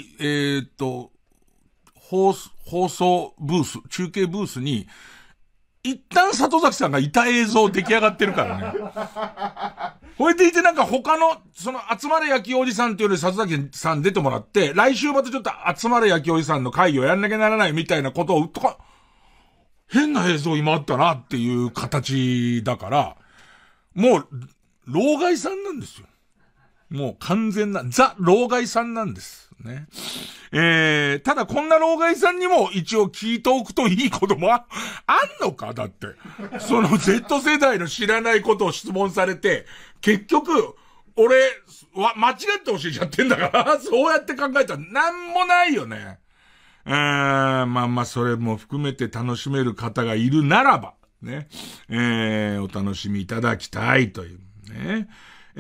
放送ブース、中継ブースに、一旦里崎さんがいた映像出来上がってるからね。これでいてなんか他の、その集まれ焼きおじさんっていうより里崎さん出てもらって、来週またちょっと集まれ焼きおじさんの会議をやんなきゃならないみたいなことを変な映像今あったなっていう形だから、もう、老害さんなんですよ。もう完全な、老害さんなんです。ね。ただこんな老害さんにも一応聞いておくといいこともあんのかだって。その Z 世代の知らないことを質問されて、結局、俺は間違って教えちゃってんだから、そうやって考えたらなんもないよね。まあ、それも含めて楽しめる方がいるならば、ね。お楽しみいただきたいという、ね。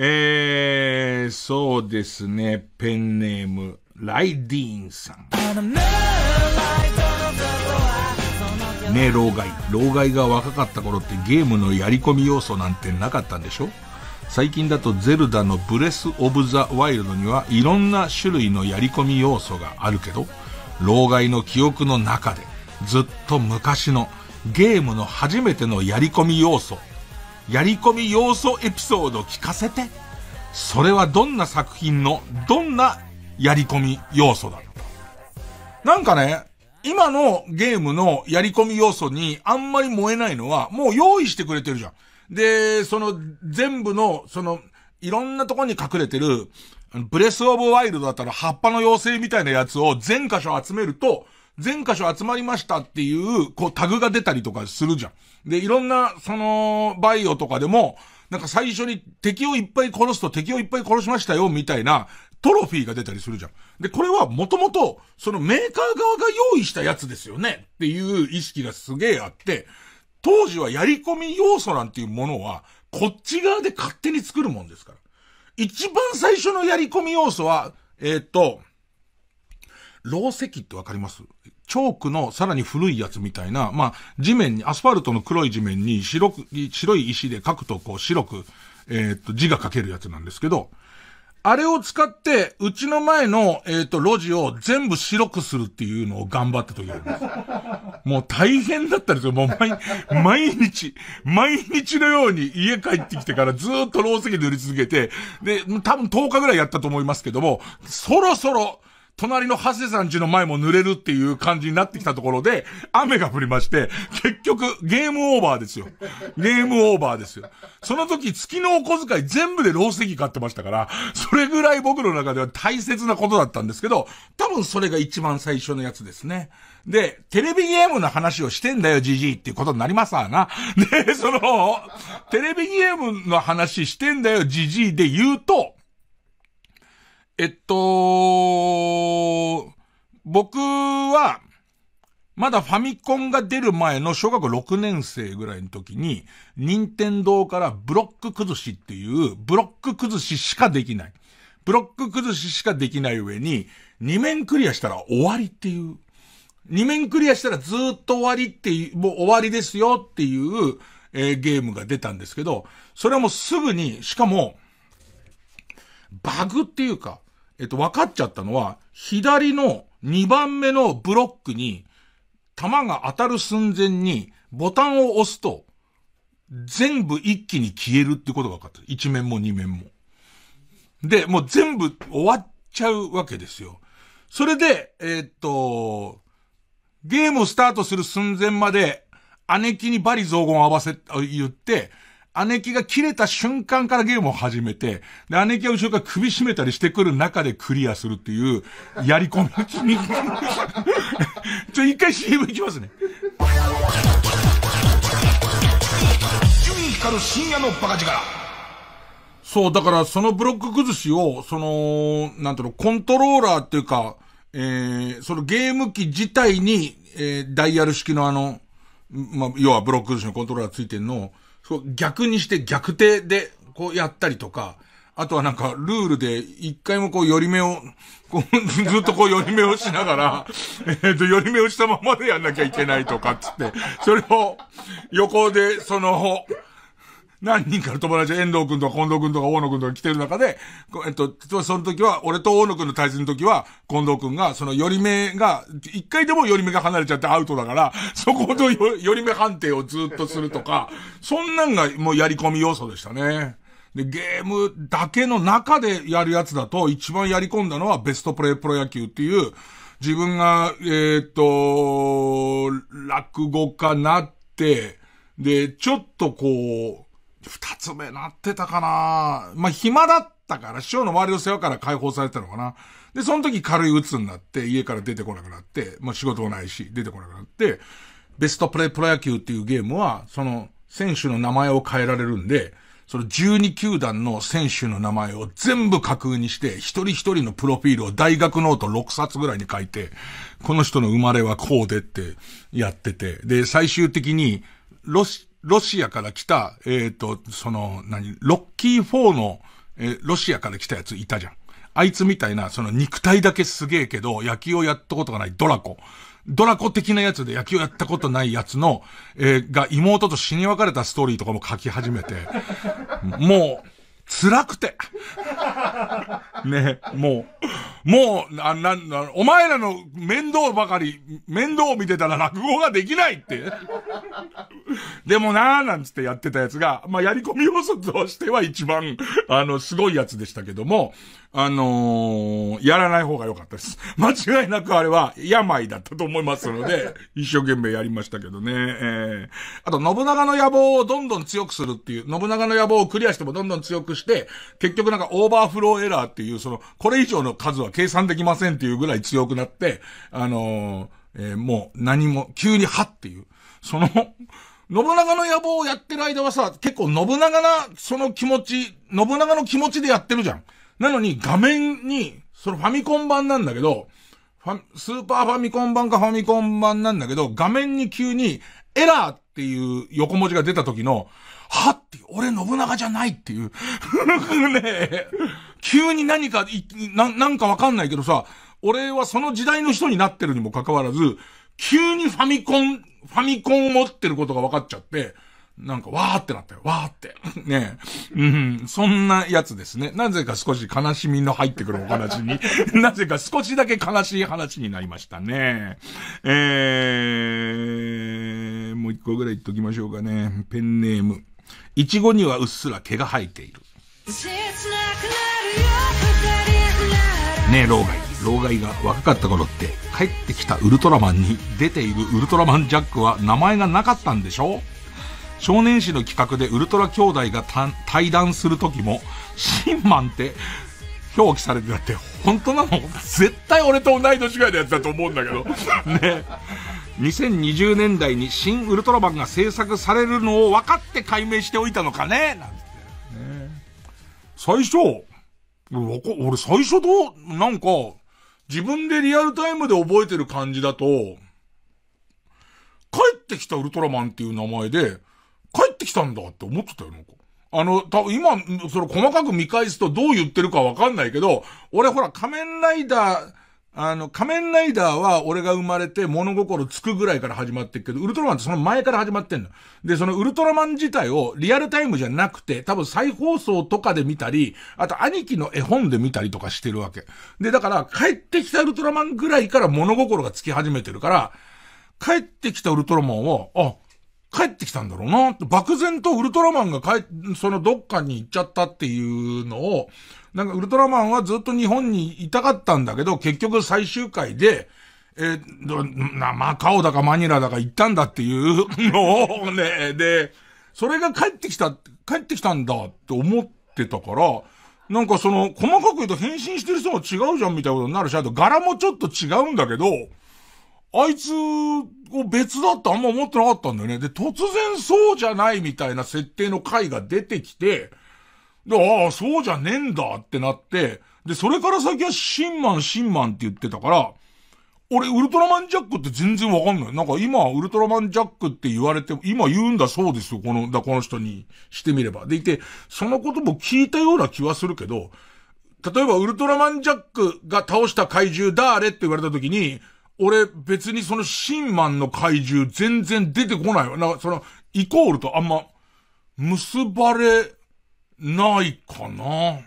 そうですね。ペンネーム、ライディーンさん。ねえ、老害が若かった頃ってゲームのやり込み要素なんてなかったんでしょ？最近だとゼルダのブレスオブザワイルドにはいろんな種類のやり込み要素があるけど、老害の記憶の中でずっと昔のゲームの初めてのやり込み要素エピソード聞かせて。それはどんな作品のどんなやり込み要素だ。なんかね、今のゲームのやり込み要素にあんまり燃えないのはもう用意してくれてるじゃん。で、その全部のそのいろんなところに隠れてるブレスオブワイルドだったら葉っぱの妖精みたいなやつを全箇所集めると全箇所集まりましたっていうこうタグが出たりとかするじゃん。で、いろんなそのバイオとかでもなんか最初に敵をいっぱい殺すと敵をいっぱい殺しましたよみたいなトロフィーが出たりするじゃん。で、これはもともとそのメーカー側が用意したやつですよねっていう意識がすげえあって、当時はやり込み要素なんていうものはこっち側で勝手に作るもんですから。一番最初のやり込み要素は、ロウ石ってわかります？チョークのさらに古いやつみたいな、まあ、地面に、アスファルトの黒い地面に白い石で書くとこう白く、字が書けるやつなんですけど、あれを使って、うちの前の、路地を全部白くするっていうのを頑張った時があります。もう大変だったんですよ。もう毎日のように家帰ってきてからずーっとロウ石塗り続けて、で、多分10日ぐらいやったと思いますけども、そろそろ、隣の長谷さん家の前も濡れるっていう感じになってきたところで、雨が降りまして、結局、ゲームオーバーですよ。その時、月のお小遣い全部でロウ石買ってましたから、それぐらい僕の中では大切なことだったんですけど、多分それが一番最初のやつですね。で、テレビゲームの話をしてんだよ、ジジイっていうことになりますわな。で、テレビゲームの話してんだよ、ジジイで言うと、僕は、まだファミコンが出る前の小学校6年生ぐらいの時に、任天堂からブロック崩しっていう、ブロック崩ししかできない。ブロック崩ししかできない上に、2面クリアしたら終わりっていう。2面クリアしたらずっと終わりっていう、もう終わりですよっていう、ゲームが出たんですけど、それはもうすぐに、しかも、バグっていうか、 分かっちゃったのは、左の2番目のブロックに、弾が当たる寸前に、ボタンを押すと、全部一気に消えるってことが分かった。1面も2面も。で、もう全部終わっちゃうわけですよ。それで、ゲームをスタートする寸前まで、姉貴に罵詈雑言を言って、姉貴が切れた瞬間からゲームを始めて、で、姉貴が後ろから首絞めたりしてくる中でクリアするっていう、やり込み。一回 CM 行きますね。 伊集院光深夜のバカ力。 そう、だからそのブロック崩しを、なんていうの、コントローラーっていうか、そのゲーム機自体に、ダイヤル式の要はブロック崩しのコントローラーついてんのを、逆にして逆手でこうやったりとか、あとはなんかルールで一回もこう寄り目を、ずっとこう寄り目をしながら、寄り目をしたままでやんなきゃいけないとかっつって、それを横で何人かの友達、遠藤くんとか近藤くんとか大野くんとか来てる中で、その時は、俺と大野くんの対戦の時は、近藤くんが、その寄り目が、一回でも寄り目が離れちゃってアウトだから、そこと寄り目判定をずっとするとか、そんなんがもうやり込み要素でしたね。で、ゲームだけの中でやるやつだと、一番やり込んだのはベストプレイプロ野球っていう、自分が、落語家なって、で、ちょっとこう、二つ目なってたかな。暇だったから、師匠の周りの世話から解放されたのかな。で、その時軽い鬱になって、家から出てこなくなって、仕事もないし、出てこなくなって、ベストプレイプロ野球っていうゲームは、その、選手の名前を変えられるんで、その12球団の選手の名前を全部架空にして、一人一人のプロフィールを大学ノート6冊ぐらいに書いて、この人の生まれはこうでってやってて、で、最終的に、ロシアから来た、ロッキー4の、ロシアから来たやついたじゃん。あいつみたいな、その肉体だけすげえけど、野球をやったことがないドラコ的なやつで野球やったことないやつの、が妹と死に別れたストーリーとかも書き始めて、もう、辛くて。ね、もう、お前らの面倒を見てたら落語ができないって。でもなんつってやってたやつが、やり込み要素としては一番、すごいやつでしたけども、やらない方が良かったです。間違いなくあれは病だったと思いますので、一生懸命やりましたけどね。あと、信長の野望をどんどん強くするっていう、信長の野望をクリアしてもどんどん強くして、結局なんかオーバーフローエラーっていう、これ以上の数は計算できませんっていうぐらい強くなって、もう何も、急にはっていう、信長の野望をやってる間はさ、結構信長の気持ちでやってるじゃん。なのに画面に、ファミコン版なんだけど、スーパーファミコン版かファミコン版なんだけど、画面に急にエラーっていう横文字が出た時の、はって俺信長じゃないっていう。ね、急に何か、なんかわかんないけどさ、俺はその時代の人になってるにもかかわらず、急にファミコンを持ってることが分かっちゃって、なんか、わーってなったよ。わーって。ねそんなやつですね。なぜか少し悲しみの入ってくるお話に、なぜか少しだけ悲しい話になりましたね。もう一個ぐらい言っときましょうかね。ペンネーム。いちごにはうっすら毛が生えている。ねえ、老害が若かった頃って、帰ってきたウルトラマンに出ているウルトラマンジャックは名前がなかったんでしょ？少年誌の企画でウルトラ兄弟が対談するときも、シンマンって表記されてたって本当なの？絶対俺と同い年ぐらいのやつだと思うんだけど。ね。2020年代に新ウルトラマンが制作されるのを分かって解明しておいたのかねなんて。ね。最初、俺最初なんか、自分でリアルタイムで覚えてる感じだと、帰ってきたウルトラマンっていう名前で、帰ってきたんだって思ってたよ、なんか。多分今、細かく見返すとどう言ってるかわかんないけど、俺ほら仮面ライダー、 仮面ライダーは俺が生まれて物心つくぐらいから始まってるけど、ウルトラマンってその前から始まってんの。で、そのウルトラマン自体をリアルタイムじゃなくて、多分再放送とかで見たり、あと兄貴の絵本で見たりとかしてるわけ。で、だから帰ってきたウルトラマンぐらいから物心がつき始めてるから、帰ってきたウルトラマンは、帰ってきたんだろうなって、漠然とウルトラマンがそのどっかに行っちゃったっていうのを、なんかウルトラマンはずっと日本にいたかったんだけど、結局最終回で、マカオだかマニラだか行ったんだっていうのをね、で、それが帰ってきたんだって思ってたから、なんかその、細かく言うと変身してる人も違うじゃんみたいなことになるし、あと柄もちょっと違うんだけど、あいつを別だってあんま思ってなかったんだよね。で、突然そうじゃないみたいな設定の回が出てきて、で、そうじゃねえんだってなって、で、それから先はシンマンって言ってたから、俺、ウルトラマンジャックって全然わかんない。なんか今、ウルトラマンジャックって言われて、今言うんだそうですよ。この人にしてみれば。でいて、そのことも聞いたような気はするけど、例えばウルトラマンジャックが倒した怪獣誰って言われた時に、俺別にそのシンマンの怪獣全然出てこないわ。なんかその、イコールとあんま、結ばれないかな。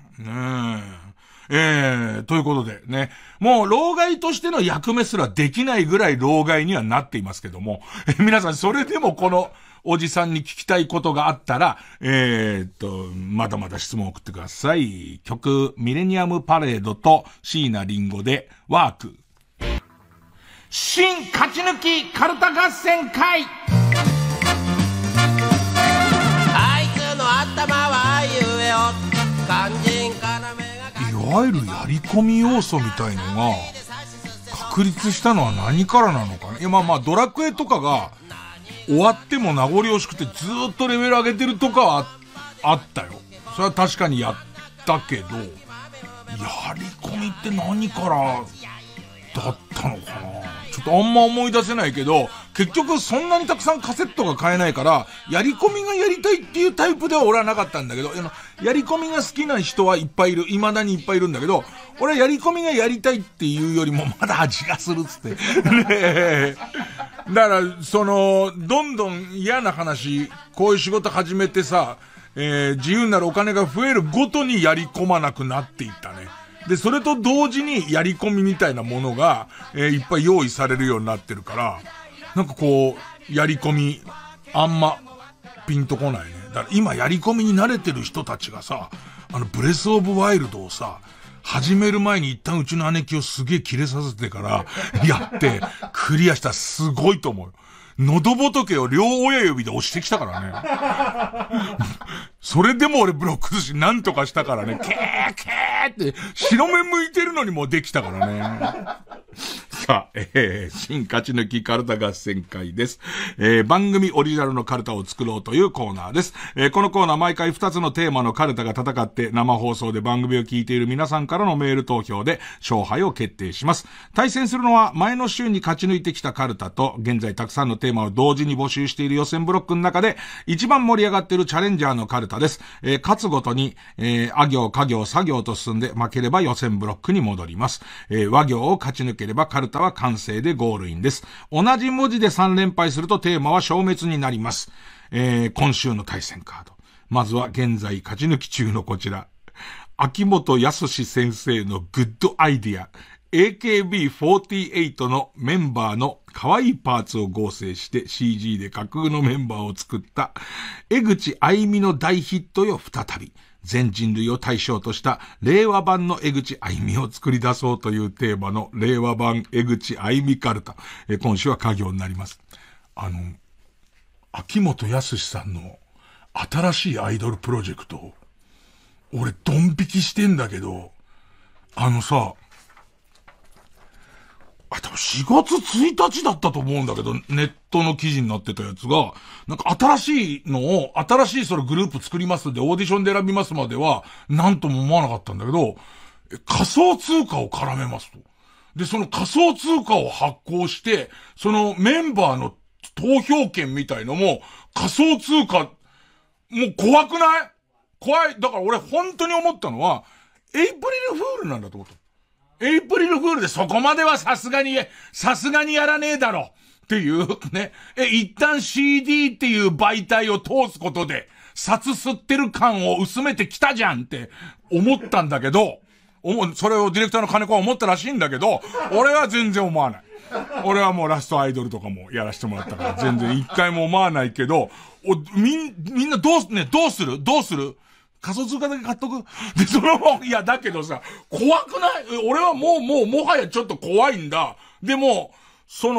ということでね。もう、老害としての役目すらできないぐらい老害にはなっていますけども。皆さん、それでもこの、おじさんに聞きたいことがあったら、まだまだ質問を送ってください。曲、ミレニアムパレードと椎名林檎で、ワーク。新勝ち抜きカルタ合戦会。 あいつの頭はあいうえお肝心から目がいわゆるやり込み要素みたいのが確立したのは何からなのかね。いや、まあドラクエとかが終わっても名残惜しくてずーっとレベル上げてるとかはあったよ。それは確かにやったけど、やり込みって何からだったのかな。ちょっとあんま思い出せないけど、結局そんなにたくさんカセットが買えないから、やり込みがやりたいっていうタイプでは俺はなかったんだけど、やり込みが好きな人はいっぱいいる、未だにいっぱいいるんだけど、俺はやり込みがやりたいっていうよりもまだ味がするっつって。ね、だから、どんどん嫌な話、こういう仕事始めてさ、自由になるお金が増えるごとにやり込まなくなっていったね。で、それと同時にやり込みみたいなものが、いっぱい用意されるようになってるから、なんかこう、やり込み、あんま、ピンとこないね。だから今やり込みに慣れてる人たちがさ、ブレスオブワイルドをさ、始める前に一旦うちの姉貴をすげえキレさせてから、やって、クリアしたらすごいと思うよ。喉仏を両親指で押してきたからね。それでも俺ブロック寿司なんとかしたからね。ケーケーって白目向いてるのにもうできたからね。さあ、新勝ち抜きカルタ合戦会です。番組オリジナルのカルタを作ろうというコーナーです。このコーナー毎回2つのテーマのカルタが戦って生放送で番組を聞いている皆さんからのメール投票で勝敗を決定します。対戦するのは前の週に勝ち抜いてきたカルタと現在たくさんのテーマを同時に募集している予選ブロックの中で一番盛り上がっているチャレンジャーのカルタです。勝つごとに、あ行、家行、作業と進んで負ければ予選ブロックに戻ります。和行を勝ち抜ければカルタは完成でゴールインです。同じ文字で3連敗するとテーマは消滅になります。今週の対戦カード。まずは現在勝ち抜き中のこちら。秋元康先生のグッドアイディア。AKB48 のメンバーの可愛いパーツを合成して CG で架空のメンバーを作った江口愛美の大ヒットよ再び。全人類を対象とした令和版の江口愛美を作り出そうというテーマの令和版江口愛美カルタ。今週は家業になります。秋元康さんの新しいアイドルプロジェクト、俺ドン引きしてんだけど、多分4月1日だったと思うんだけど、ネットの記事になってたやつが、なんか新しいそのグループ作りますんで、オーディションで選びますまでは、なんとも思わなかったんだけど、仮想通貨を絡めますと。で、その仮想通貨を発行して、そのメンバーの投票権みたいのも、仮想通貨、もう怖くない？怖い。だから俺本当に思ったのは、エイプリルフールなんだと思った。 エイプリルフールでそこまではさすがにやらねえだろっていうね。一旦 CD っていう媒体を通すことで、札吸ってる感を薄めてきたじゃんって思ったんだけど、それをディレクターの金子は思ったらしいんだけど、俺は全然思わない。俺はもうラストアイドルとかもやらせてもらったから、全然一回も思わないけど、みんなどうする仮想通貨だけ買っとくで、いや、だけどさ、怖くない？俺はもはやちょっと怖いんだ。でも、こ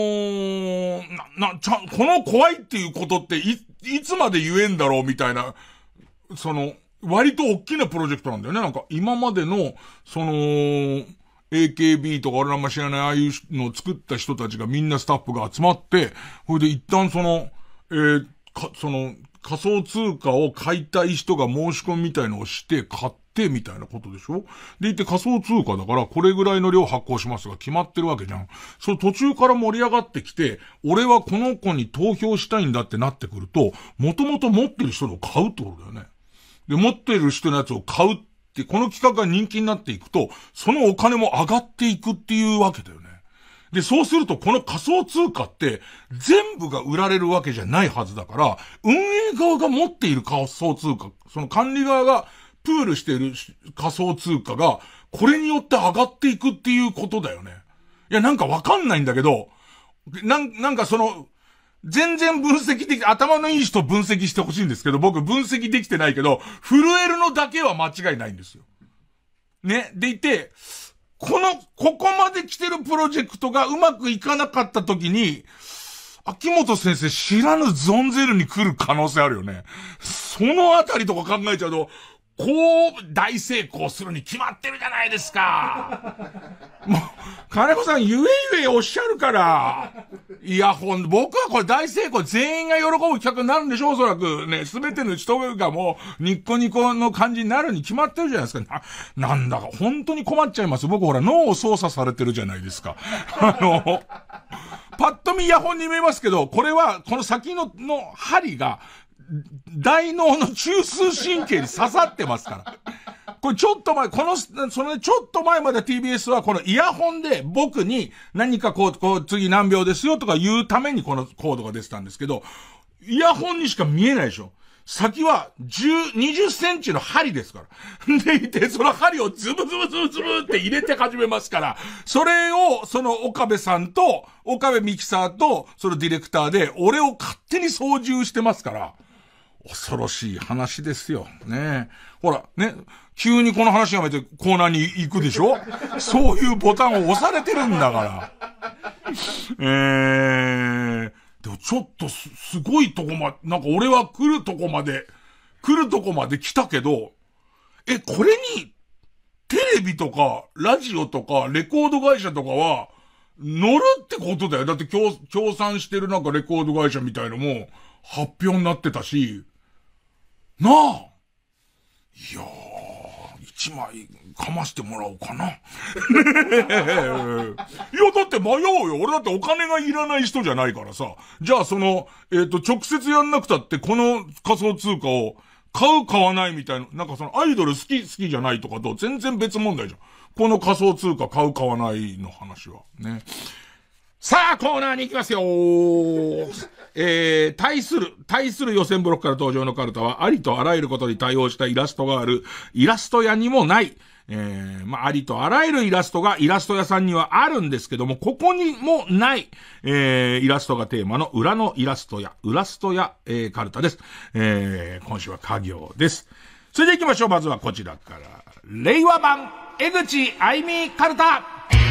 の怖いっていうことっていつまで言えんだろうみたいな、割と大きなプロジェクトなんだよね。なんか、今までの、AKB とか俺らも知らないああいうのを作った人たちがみんなスタッフが集まって、それで一旦仮想通貨を買いたい人が申し込みみたいのをして買ってみたいなことでしょ？でいて仮想通貨だからこれぐらいの量発行しますが決まってるわけじゃん。その途中から盛り上がってきて、俺はこの子に投票したいんだってなってくると、もともと持ってる人のを買うってことだよね。で、持ってる人のやつを買うって、この企画が人気になっていくと、そのお金も上がっていくっていうわけだよね。で、そうするとこの仮想通貨って全部が売られるわけじゃないはずだから、運営側が持っている仮想通貨、その管理側がプールしている仮想通貨が、これによって上がっていくっていうことだよね。いや、なんかわかんないんだけど、なんか全然分析でき、頭のいい人分析してほしいんですけど、僕分析できてないけど、震えるのだけは間違いないんですよ。ね。でいて、ここまで来てるプロジェクトがうまくいかなかった時に、秋元先生知らぬゾンゼルに来る可能性あるよね。そのあたりとか考えちゃうと、大成功するに決まってるじゃないですか。もう、金子さんゆえおっしゃるから。イヤホン、僕はこれ大成功、全員が喜ぶ企画になるんでしょう、おそらく。ね、すべての人がもう、ニッコニコの感じになるに決まってるじゃないですか。なんだか、本当に困っちゃいます。僕ほら、脳を操作されてるじゃないですか。パッと見イヤホンに見えますけど、これは、この先の針が、大脳の中枢神経に刺さってますから。これちょっと前、ちょっと前まで TBS はこのイヤホンで僕に何か次何秒ですよとか言うためにこのコードが出てたんですけど、イヤホンにしか見えないでしょ。先は20センチの針ですから。でいて、その針をズブって入れて始めますから、それを、岡部さんと、岡部ミキサーと、そのディレクターで、俺を勝手に操縦してますから、恐ろしい話ですよ。ね。ほら、ね。急にこの話やめてコーナーに行くでしょ？そういうボタンを押されてるんだから。でもちょっとすごいとこなんか俺は来るとこまで来たけど、これに、テレビとか、ラジオとか、レコード会社とかは、乗るってことだよ。だって協賛してるなんかレコード会社みたいのも、発表になってたし、なあ。いやー、一枚かましてもらおうかな。いや、だって迷うよ。俺だってお金がいらない人じゃないからさ。じゃあ直接やんなくたってこの仮想通貨を買う買わないみたいな、なんかアイドル好きじゃないとかと全然別問題じゃん。この仮想通貨買う買わないの話は。ね。さあ、コーナーに行きますよ対する予選ブロックから登場のカルタは、ありとあらゆることに対応したイラストがある、イラスト屋にもない、ありとあらゆるイラストがイラスト屋さんにはあるんですけども、ここにもない、イラストがテーマの裏のイラスト屋、カルタです。今週は家業です。それで行きましょう。まずはこちらから。令和版、江口愛美カルタ。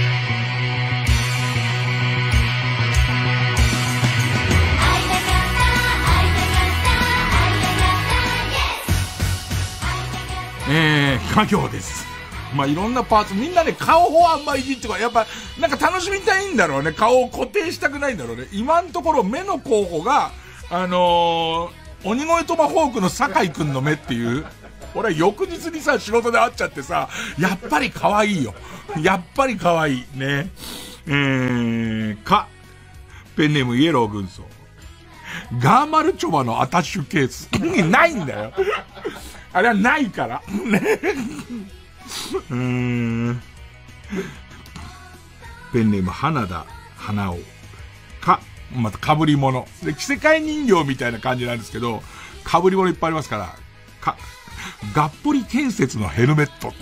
家業です。いろんなパーツ、みんなね、顔をあんまいじってこい。やっぱ、なんか楽しみたいんだろうね。顔を固定したくないんだろうね。今のところ目の候補が、鬼越トマホークの酒井くんの目っていう。俺は翌日にさ、仕事で会っちゃってさ、やっぱり可愛いよ。やっぱり可愛い。ね。ペンネームイエロー軍曹。ガーマルチョバのアタッシュケース。ないんだよ。あれはないから。ね。 ペンネーム花田花尾。また被り物。で、着せ替え人形みたいな感じなんですけど、被り物いっぱいありますから、がっぽり建設のヘルメット。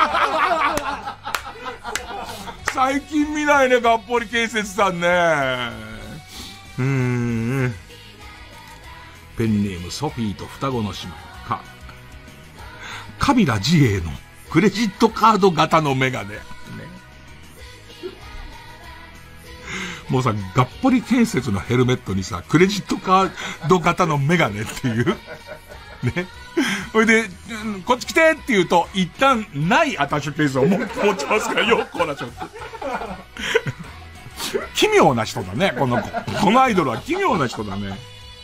最近見ないね、がっぽり建設さんね。ペンネームソフィーと双子の姉妹。カビラ自衛のクレジットカード型のメガネ。ね。もうさ、がっぽり建設のヘルメットにさ、クレジットカード型のメガネっていう。ね。それで、こっち来てって言うと、一旦ないアタッシュケースを持ちますから、よっこらしょって。奇妙な人だね、このアイドルは奇妙な人だね。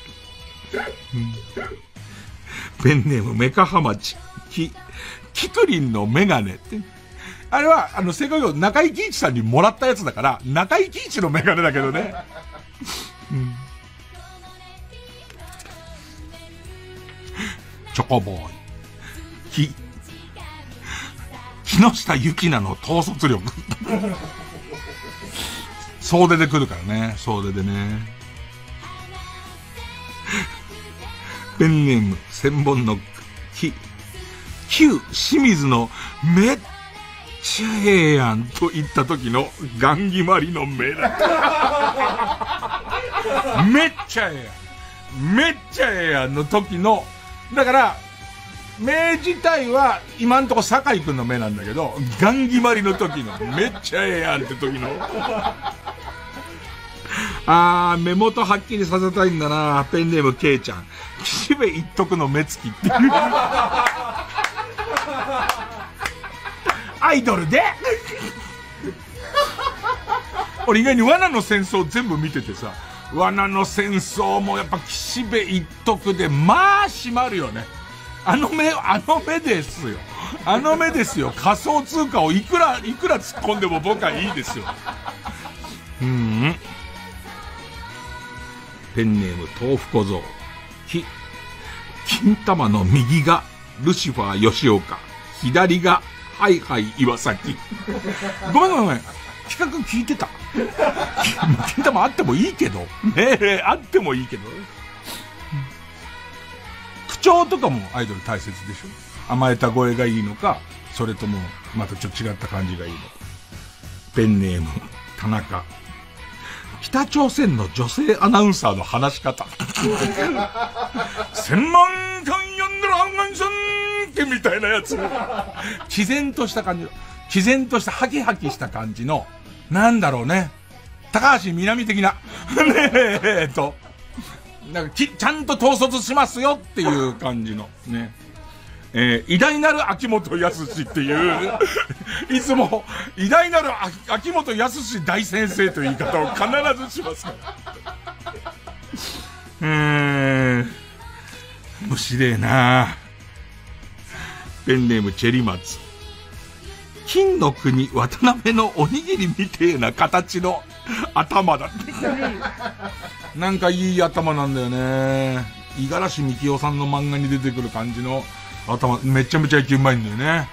ペンネームメカハマチ。キクリンのメガネって。あれは、正確に中井貴一さんにもらったやつだから、中井貴一のメガネだけどね。チョコボーイ。木下ゆきなの統率力。総出で来るからね、総出でね。ペンネーム千本の旧清水のめっちゃええやんと言った時のガン決まりの目だ。めっちゃええやん。めっちゃええやんの時の、だから、目自体は今んとこ酒井くんの目なんだけど、ガン決まりの時のめっちゃええやんって時の。目元はっきりさせたいんだな。ペンネームケイちゃん。岸辺一徳の目つきっていう。アイドルで俺意外に罠の戦争全部見ててさ、罠の戦争もやっぱ岸辺一徳で、まあ締まるよね。あの目ですよ。あの目ですよ。仮想通貨をいくら突っ込んでも僕はいいですよ。ペンネーム豆腐小僧。金玉の右がルシファー吉岡、左がハイハイ岩崎。ごめん。企画聞いてた。金玉あってもいいけど。ねえ、あってもいいけど。口調とかもアイドル大切でしょ。甘えた声がいいのか、それともまたちょっと違った感じがいいのか。ペンネーム田中。北朝鮮の女性アナウンサーの話し方。千万回読んだら半眼さんってみたいなやつ。毅然とした感じの、毅然としたハキハキした感じの、なんだろうね。高橋みなみ的な。なんかちゃんと統率しますよっていう感じのね。偉大なる秋元康っていう、いつも偉大なる秋元康大先生という言い方を必ずしますから。面白えな。ペンネームチェリマツ。金の国渡辺のおにぎりみてえな形の頭だ。なんかいい頭なんだよね。五十嵐美樹夫さんの漫画に出てくる感じの頭、めちゃめちゃうまいんだよね。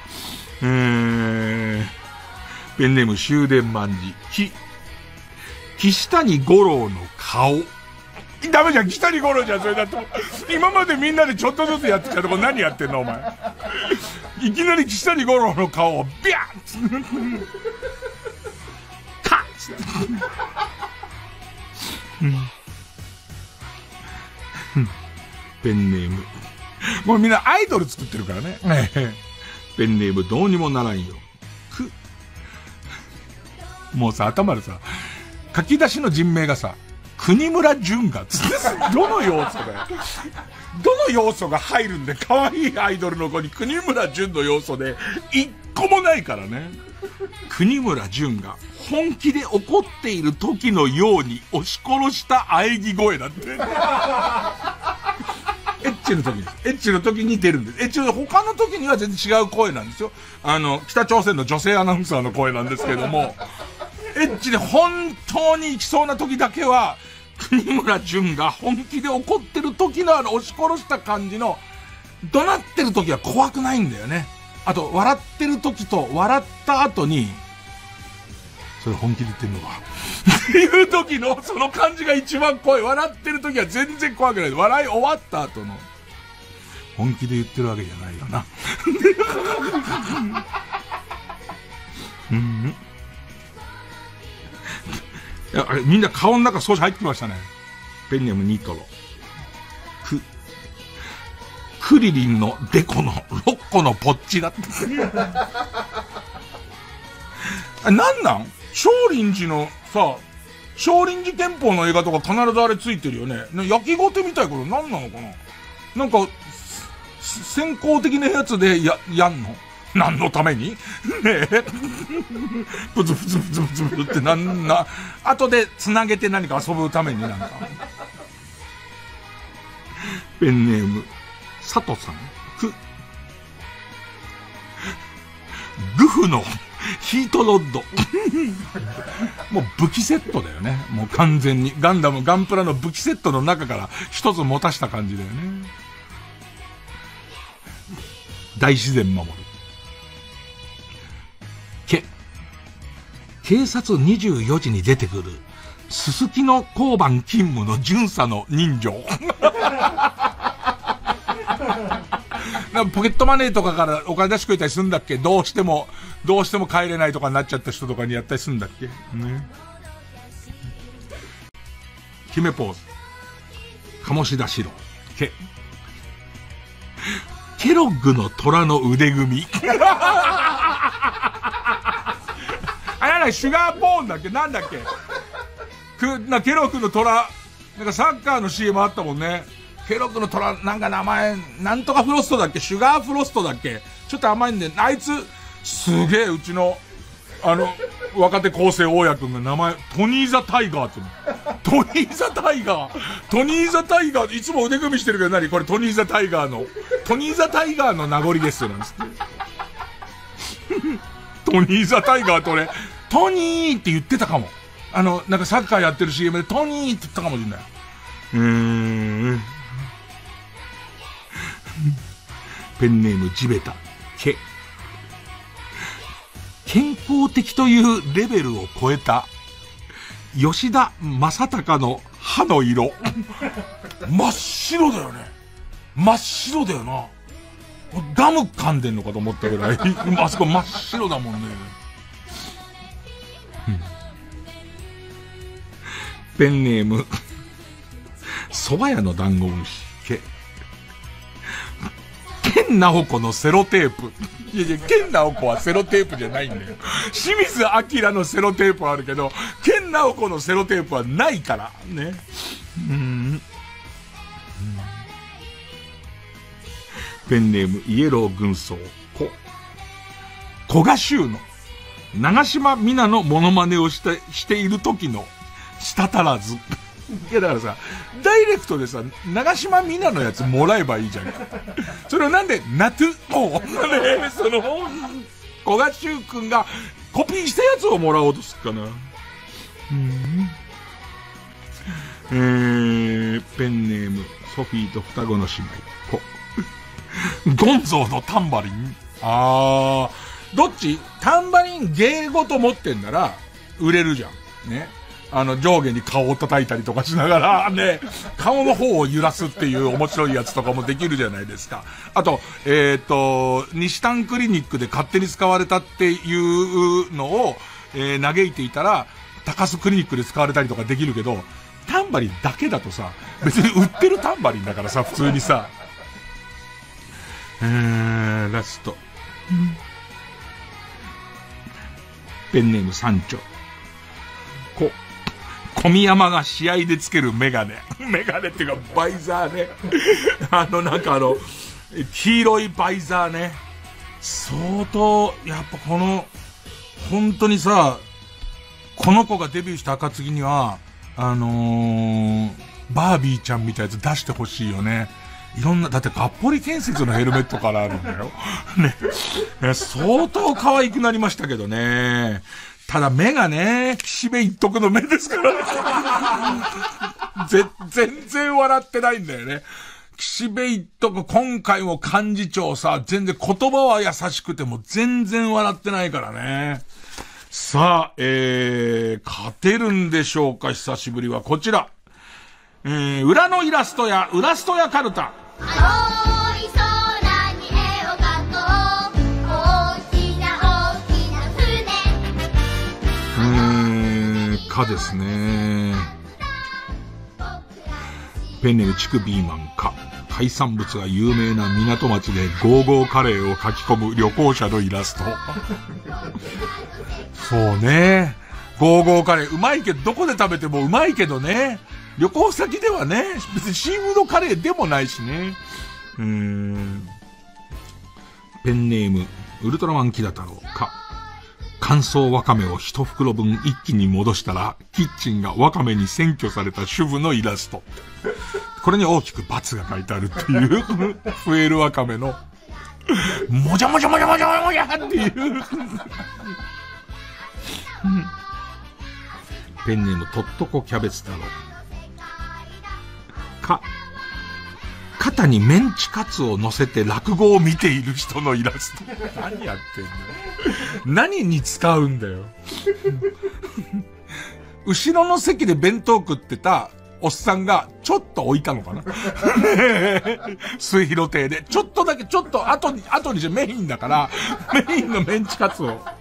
ペンネーム終電万事。岸谷五郎の顔。ダメじゃん、岸谷五郎じゃん、それだと。今までみんなでちょっとずつやってきたとこ何やってんのお前。いきなり岸谷五郎の顔をビャーンカッペンネーム。もうみんなアイドル作ってるからね。ペンネームどうにもならんよ。もうさ、頭でさ、書き出しの人名がさ、国村淳がつってどの要素だよ。どの要素が入るんで、可愛いアイドルの子に国村淳の要素で一個もないからね。国村淳が本気で怒っている時のように押し殺した喘ぎ声だって。エッチの時に、エッチの時に出るんです。エッチの他の時には全然違う声なんですよ。北朝鮮の女性アナウンサーの声なんですけども、エッチで本当に行きそうな時だけは、国村淳が本気で怒ってる時の押し殺した感じの、怒鳴ってる時は怖くないんだよね。あと、笑ってる時と笑った後に、 それ本気で言ってんのかっていう時のその感じが一番怖い。笑ってる時は全然怖くない。笑い終わった後の本気で言ってるわけじゃないよな。いや、あれみんな顔の中少し入ってきましたね。ペンネームニトロ。クリリンのデコの6個のポッチだって。なんなん少林寺のさ、少林寺拳法の映画とか必ずあれついてるよね。焼きごてみたいことなんなのかな。なんか、先行的なやつでやんの何のためにねえ。ブツブツブツブツブツって後で繋げて何か遊ぶためになんか。ペンネーム、佐藤さん。グフのヒートロッド。もう武器セットだよね。もう完全に。ガンダム、ガンプラの武器セットの中から一つ持たした感じだよね。大自然守る。警察24時に出てくる、すすきの交番勤務の巡査の人情。ポケットマネーとかからお金出してくれたりするんだっけ。どうしても帰れないとかになっちゃった人とかにやったりするんだっけね。決めポーズ。鴨志田四郎。ケロッグの虎の腕組み。あれな、シュガーボーンだっけなんだっけケロッグの虎、なんかサッカーの CM あったもんね。ケロッグの虎、なんか名前、なんとかフロストだっけシュガーフロストだっけちょっと甘いんで、あいつ、すげえ、うちの、若手構成大家くんが名前、トニーザタイガーってトニーザタイガー、いつも腕組みしてるけど何これトニーザタイガーの名残ですよ、なんつって。トニーザタイガーと俺、トニーって言ってたかも。なんかサッカーやってる CM でトニーって言ったかもしれない。ペンネームジベタ。健康的というレベルを超えた吉田正尚の歯の色。真っ白だよね。真っ白だよな。ガム噛んでんのかと思ったぐらい。あそこ真っ白だもんね。ペンネーム蕎麦屋のダンゴムシ。ケンナオコのセロテープ。いや、ケンナオコはセロテープじゃないんだよ。清水明のセロテープはあるけど、ケンナオコのセロテープはないから。ね。ペンネームイエロー軍曹。古賀衆の長島みなのモノマネをしている時の舌足らず。いやだからさ、ダイレクトでさ、長島みなのやつもらえばいいじゃん。それをなんで、ナトゥを、ね、古賀衆くんがコピーしたやつをもらおうとすっかな。ペンネーム、ソフィーと双子の姉妹。ゴンゾーのタンバリン。どっちタンバリン芸ごと持ってんなら、売れるじゃん。ね。上下に顔を叩いたりとかしながら、ね、顔の方を揺らすっていう面白いやつとかもできるじゃないですか。あと、西丹クリニックで勝手に使われたっていうのを、嘆いていたら、高須クリニックで使われたりとかできるけど、タンバリンだけだとさ、別に売ってるタンバリンだからさ、普通にさ。ラスト。ペンネーム山頂。小宮山が試合でつけるメガネっていうかバイザーね。黄色いバイザーね。相当、やっぱ本当にさ、この子がデビューした暁には、バービーちゃんみたいなやつ出してほしいよね。いろんな、だってがっぽり建設のヘルメットからあるんだよ。ね。相当可愛くなりましたけどね。ただ目がね、岸辺一徳の目ですからね。全然笑ってないんだよね。岸辺一徳、今回も幹事長さ、全然言葉は優しくても全然笑ってないからね。 さあ、勝てるんでしょうか、久しぶりはこちら。裏のイラストや、裏ストやカルタ。 青い空に絵を描こう。大きな大きな船。 かですね。ペンネームチクビーマンか。海産物が有名な港町でゴーゴーカレーを書き込む旅行者のイラスト。そうね。ゴーゴーカレーうまいけど、どこで食べてもうまいけどね。旅行先ではね、別にシーフードカレーでもないしね。ペンネームウルトラマンキダ太郎か。乾燥ワカメを一袋分一気に戻したら、キッチンがワカメに占拠された主婦のイラスト。これに大きく×が書いてあるっていう、増えるワカメの、もじゃもじゃもじゃもじゃもじゃっていう。ペンネームとっとこキャベツ太郎。か、肩にメンチカツを乗せて落語を見ている人のイラスト。何やってんの？何に使うんだよ。後ろの席で弁当食ってたおっさんがちょっと置いたのかな。末広亭で。ちょっとだけ、ちょっと後にじゃメインだから、メインのメンチカツを。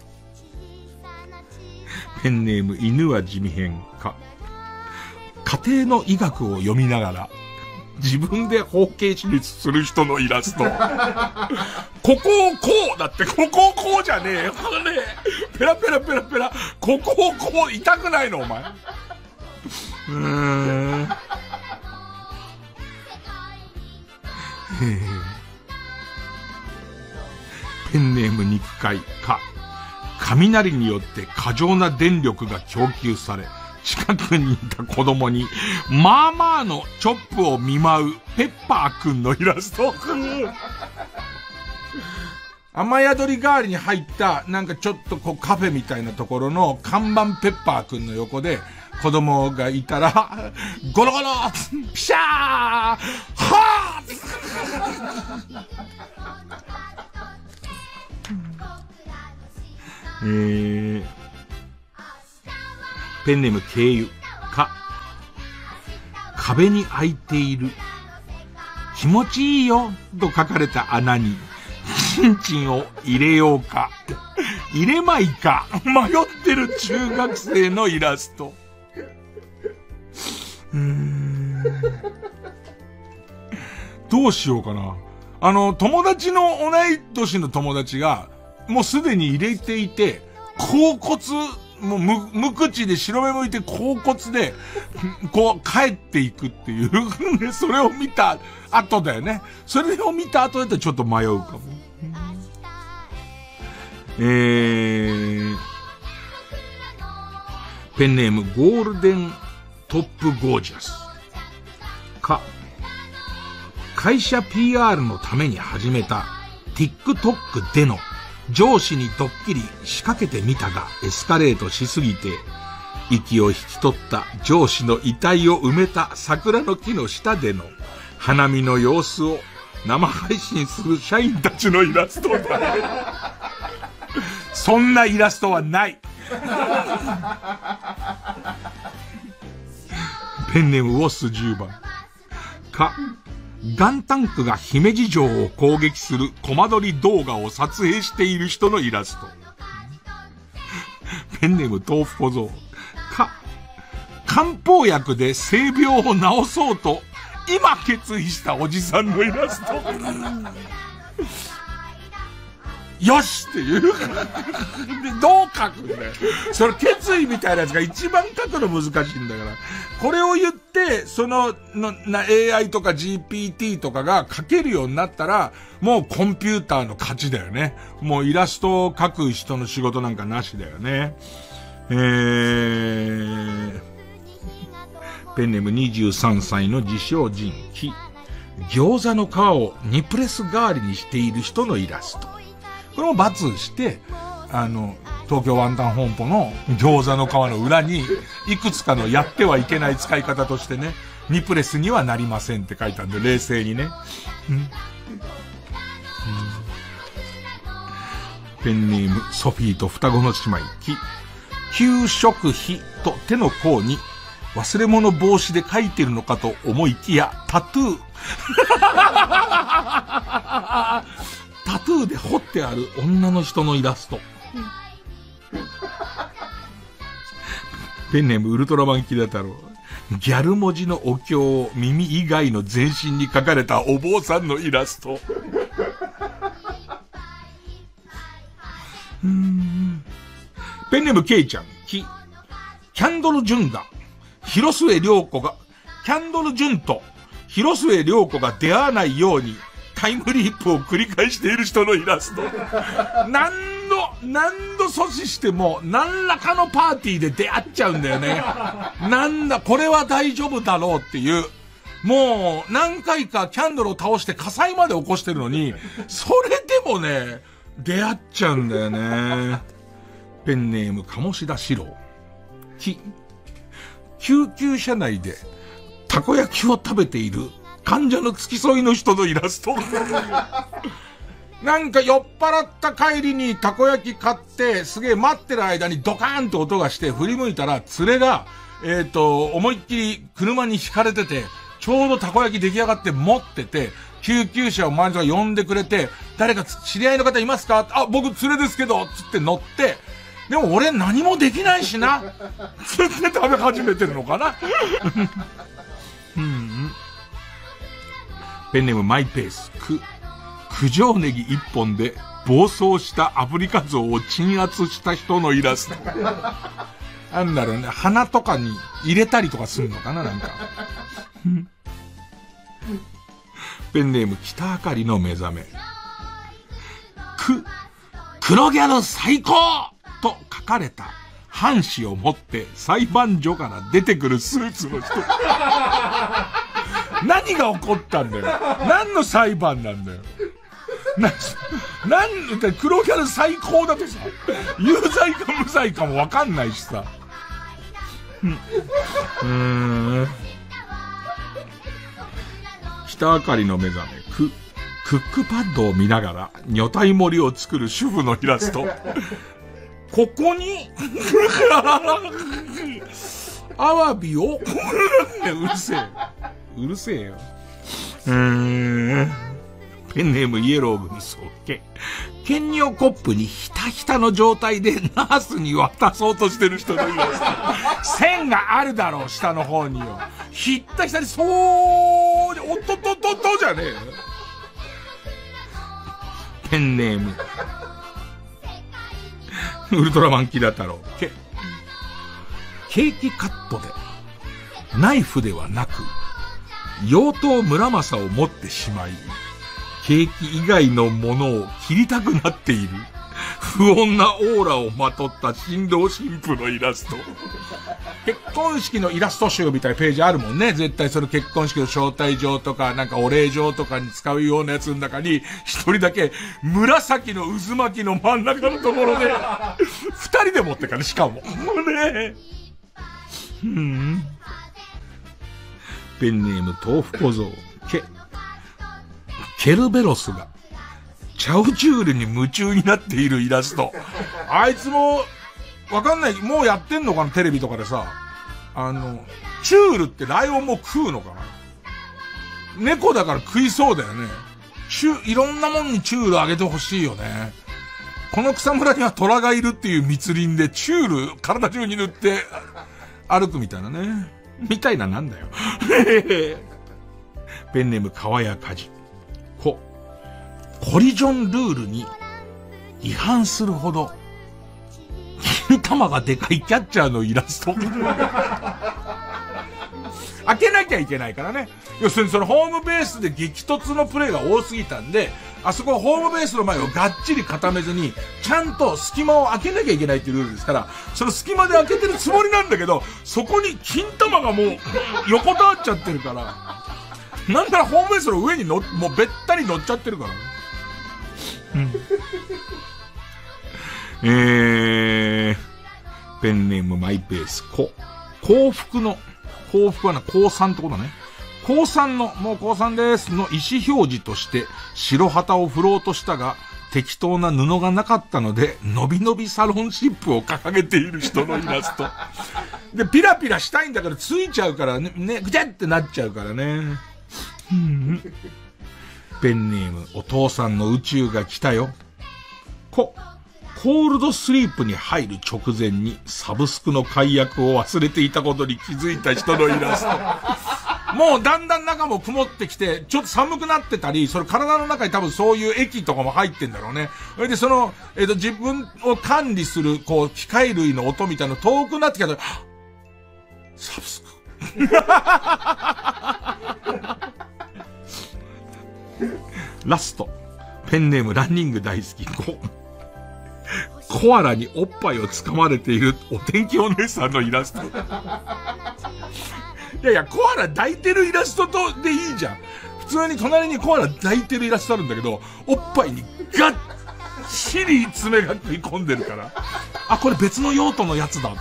ペンネーム犬は地味編か。家庭の医学を読みながら、自分で包茎手術する人のイラスト。ここをこうだって、ここをこうじゃねえよ。これね、ペラペラペラペラ、ここをこう、痛くないのお前。ペンネーム肉塊か。雷によって過剰な電力が供給され、近くにいた子供に、まあまあのチョップを見舞うペッパーくんのイラスト。雨宿り代わりに入った、なんかちょっとこうカフェみたいなところの看板ペッパーくんの横で、子供がいたら、ゴロゴロピシャーはぁペンネーム経由か。壁に開いている気持ちいいよと書かれた穴にチンチンを入れようか入れまいか迷ってる中学生のイラスト。どうしようかな。友達の同い年の友達がもうすでに入れていて、甲骨もう無口で白目向いて甲骨でこう帰っていくっていうそれを見た後だよね。それを見た後だとちょっと迷うかも。ペンネームゴールデントップゴージャスか。会社 PR のために始めた TikTok での上司にドッキリ仕掛けてみたがエスカレートしすぎて息を引き取った上司の遺体を埋めた桜の木の下での花見の様子を生配信する社員たちのイラストだ。そんなイラストはない。ペンネームウォス10番か。ガンタンクが姫路城を攻撃するコマ撮り動画を撮影している人のイラスト。ペンネーム豆腐小僧か。漢方薬で性病を治そうと今決意したおじさんのイラスト。よしっていう。どう書くんだよ。その決意みたいなやつが一番書くの難しいんだから。これを言って、AI とか GPT とかが書けるようになったら、もうコンピューターの勝ちだよね。もうイラストを描く人の仕事なんかなしだよね。ペンネーム23歳の自称人気。餃子の皮をニプレス代わりにしている人のイラスト。これも×して、東京ワンタン本舗の餃子の皮の裏に、いくつかのやってはいけない使い方としてね、ニプレスにはなりませんって書いたんで、冷静にね。 ペンネームソフィーと双子の姉妹。給食費と手の甲に忘れ物防止で書いてるのかと思いきや、タトゥー。タトゥーで彫ってある女の人のイラスト。ペンネームウルトラマンキダ太郎。ギャル文字のお経を耳以外の全身に書かれたお坊さんのイラスト。ペンネームケイちゃん。キャンドル・ジュンが、広末涼子が、キャンドル・ジュンと広末涼子が出会わないようにタイムリープを繰り返している人のイラスト。何度阻止しても何らかのパーティーで出会っちゃうんだよね。これは大丈夫だろうっていう。もう何回かキャンドルを倒して火災まで起こしてるのに、それでもね、出会っちゃうんだよね。ペンネーム鴨志田四郎。救急車内でたこ焼きを食べている患者の付き添いの人のイラスト。なんか酔っ払った帰りにたこ焼き買ってすげえ待ってる間にドカーンと音がして振り向いたら連れが思いっきり車に惹かれてて、ちょうどたこ焼き出来上がって持ってて、救急車を周りの人が呼んでくれて、誰か知り合いの方いますか？あ、僕連れですけどつって乗って、でも俺何もできないしなつって食べ始めてるのかな。ペンネームマイペース。九条ネギ一本で暴走したアフリカゾウを鎮圧した人のイラスト。なんだろうね、鼻とかに入れたりとかするのかな、なんか。ペンネーム北あかりの目覚め。黒ギャル最高と書かれた半紙を持って裁判所から出てくるスーツの人。何が起こったんだよ。何の裁判なんだよ。黒ギャル最高だとさ、有罪か無罪かもわかんないしさ。北あかりの目覚め。クックパッドを見ながら女体盛りを作る主婦のイラスト。ここにアワビをうるせえよ。ペンネームイエロー軍曹。検尿コップにひたひたの状態でナースに渡そうとしてる人のイラスト。線があるだろう、下の方によ。ひったひたにそうおっとっとっとっとじゃねえよ。ペンネームウルトラマンキダ太郎。ケーキカットでナイフではなく妖刀村正を持ってしまい、ケーキ以外のものを切りたくなっている不穏なオーラをまとった新郎新婦のイラスト。結婚式のイラスト集みたいなページあるもんね。絶対それ結婚式の招待状とかなんかお礼状とかに使うようなやつの中に一人だけ紫の渦巻きの真ん中のところで二人で持ってかね、しかもね。ペンネーム豆腐小僧。ケルベロスがチャウチュールに夢中になっているイラスト。あいつもわかんない、もうやってんのかな、テレビとかでさ。チュールってライオンも食うのかな。猫だから食いそうだよね。いろんなもんにチュールあげてほしいよね。この草むらには虎がいるっていう密林でチュール体中に塗って歩くみたいなね。みたいななんだよ。ペンネーム川谷かじ。コリジョンルールに違反するほど金玉がでかいキャッチャーのイラスト。開けなきゃいけないからね。要するにそのホームベースで激突のプレーが多すぎたんで、あそこホームベースの前をがっちり固めずにちゃんと隙間を開けなきゃいけないっていうルールですから、その隙間で開けてるつもりなんだけど、そこに金玉がもう横たわっちゃってるから、なんならホームベースの上にもうべったり乗っちゃってるからね。ペンネームマイペース。幸福はな、高3ってことだね。高3の、もう高3ですの意思表示として白旗を振ろうとしたが、 適当な布がなかったので、のびのびサロンシップを掲げている人のイラスト。で、ピラピラしたいんだからついちゃうからね、ぐちゃってなっちゃうからね。ペンネーム、お父さんの宇宙が来たよ。コールドスリープに入る直前にサブスクの解約を忘れていたことに気づいた人のイラスト。もうだんだん中も曇ってきて、ちょっと寒くなってたり、それ体の中に多分そういう液とかも入ってんだろうね。それでその、自分を管理する、こう、機械類の音みたいなの遠くなってきたら、サブスク。ラスト。ペンネームランニング大好き。コアラにおっぱいを掴まれているお天気お姉さんのイラスト。いや、コアラ抱いてるイラストでいいじゃん。普通に隣にコアラ抱いてるイラストあるんだけど、おっぱいにガッチリ爪が食い込んでるから、あ、これ別の用途のやつだ、つって。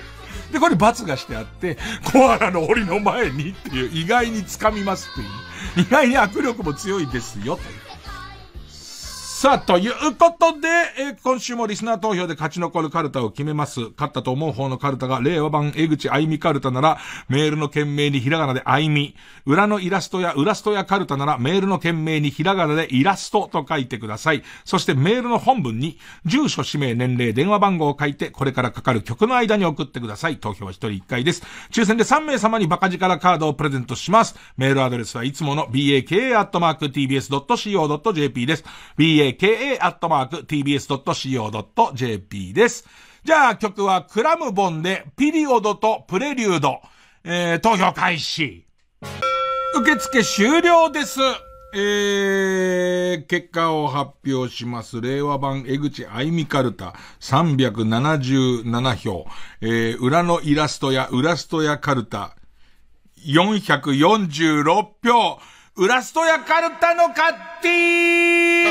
で、これ罰がしてあって、コアラの檻の前にっていう、意外に掴みますっていう。意外に握力も強いですよ、という。さあ、ということで、今週もリスナー投票で勝ち残るカルタを決めます。勝ったと思う方のカルタが、令和版江口あいみカルタなら、メールの件名にひらがなであいみ。裏のイラストやカルタなら、メールの件名にひらがなでイラストと書いてください。そしてメールの本文に、住所、氏名、年齢、電話番号を書いて、これからかかる曲の間に送ってください。投票は1人1回です。抽選で3名様にバカ力カードをプレゼントします。メールアドレスはいつもの baka@tbs.co.jp です。baka@tbs.co.jp です。じゃあ曲はクラムボンでピリオドとプレリュード。投票開始。受付終了です。結果を発表します。令和版江口あいみカルタ377票。裏のイラストやカルタ446票。ウラストやカルタの勝ち。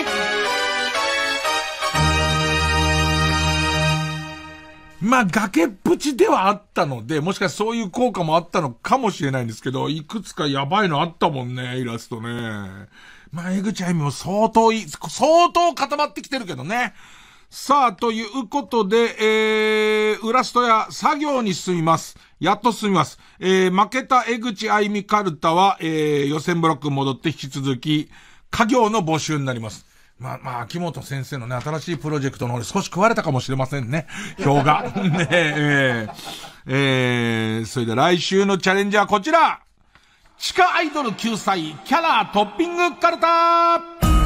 まあ、崖っぷちではあったので、もしかしたらそういう効果もあったのかもしれないんですけど、いくつかやばいのあったもんね、イラストね。まあ、江口あいみも相当固まってきてるけどね。さあ、ということで、ウラストや作業に進みます。やっと進みます。負けた江口あいみカルタは、予選ブロック戻って引き続き、家業の募集になります。まあ、秋元先生のね、新しいプロジェクトの方に少し食われたかもしれませんね。票が。ねそれで来週のチャレンジはこちら。地下アイドル9歳、キャラトッピングカルタ。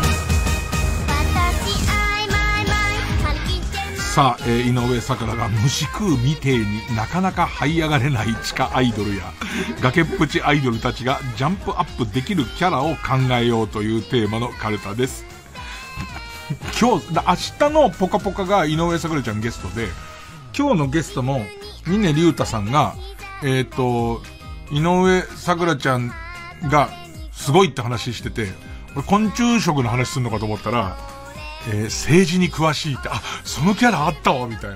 さあ、井上咲楽が虫食うみてえになかなか這い上がれない地下アイドルや崖っぷちアイドルたちがジャンプアップできるキャラを考えようというテーマのカルタです。明日のポカポカが井上咲楽ちゃんゲストで、今日のゲストの峰竜太さんが、井上咲楽ちゃんがすごいって話してて、昆虫食の話するのかと思ったら、政治に詳しいって、あ、そのキャラあったわ、みたいな。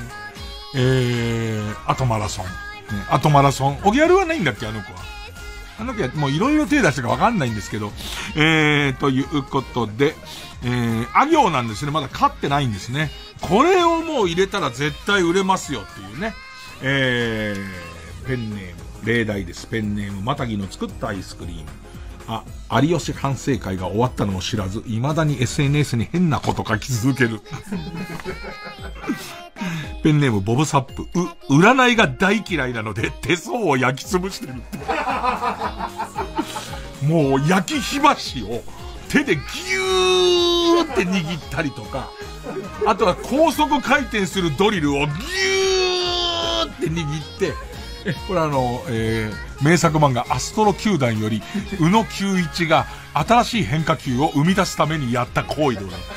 あとマラソン。あとマラソン。おギャルはないんだっけ、あの子は。あの子はもういろいろ手出してかわかんないんですけど、ということで、あ行なんですね。まだ勝ってないんですね。これをもう入れたら絶対売れますよっていうね。ペンネーム、例題です。ペンネーム、またぎの作ったアイスクリーム。有吉反省会が終わったのも知らず、未だに SNS に変なこと書き続ける。ペンネームボブサップ。占いが大嫌いなので手相を焼きつぶしてる。もう焼き火箸を手でギューって握ったりとか、あとは高速回転するドリルをギューって握って、これ名作漫画アストロ球団より宇野球一が新しい変化球を生み出すためにやった行為でございます。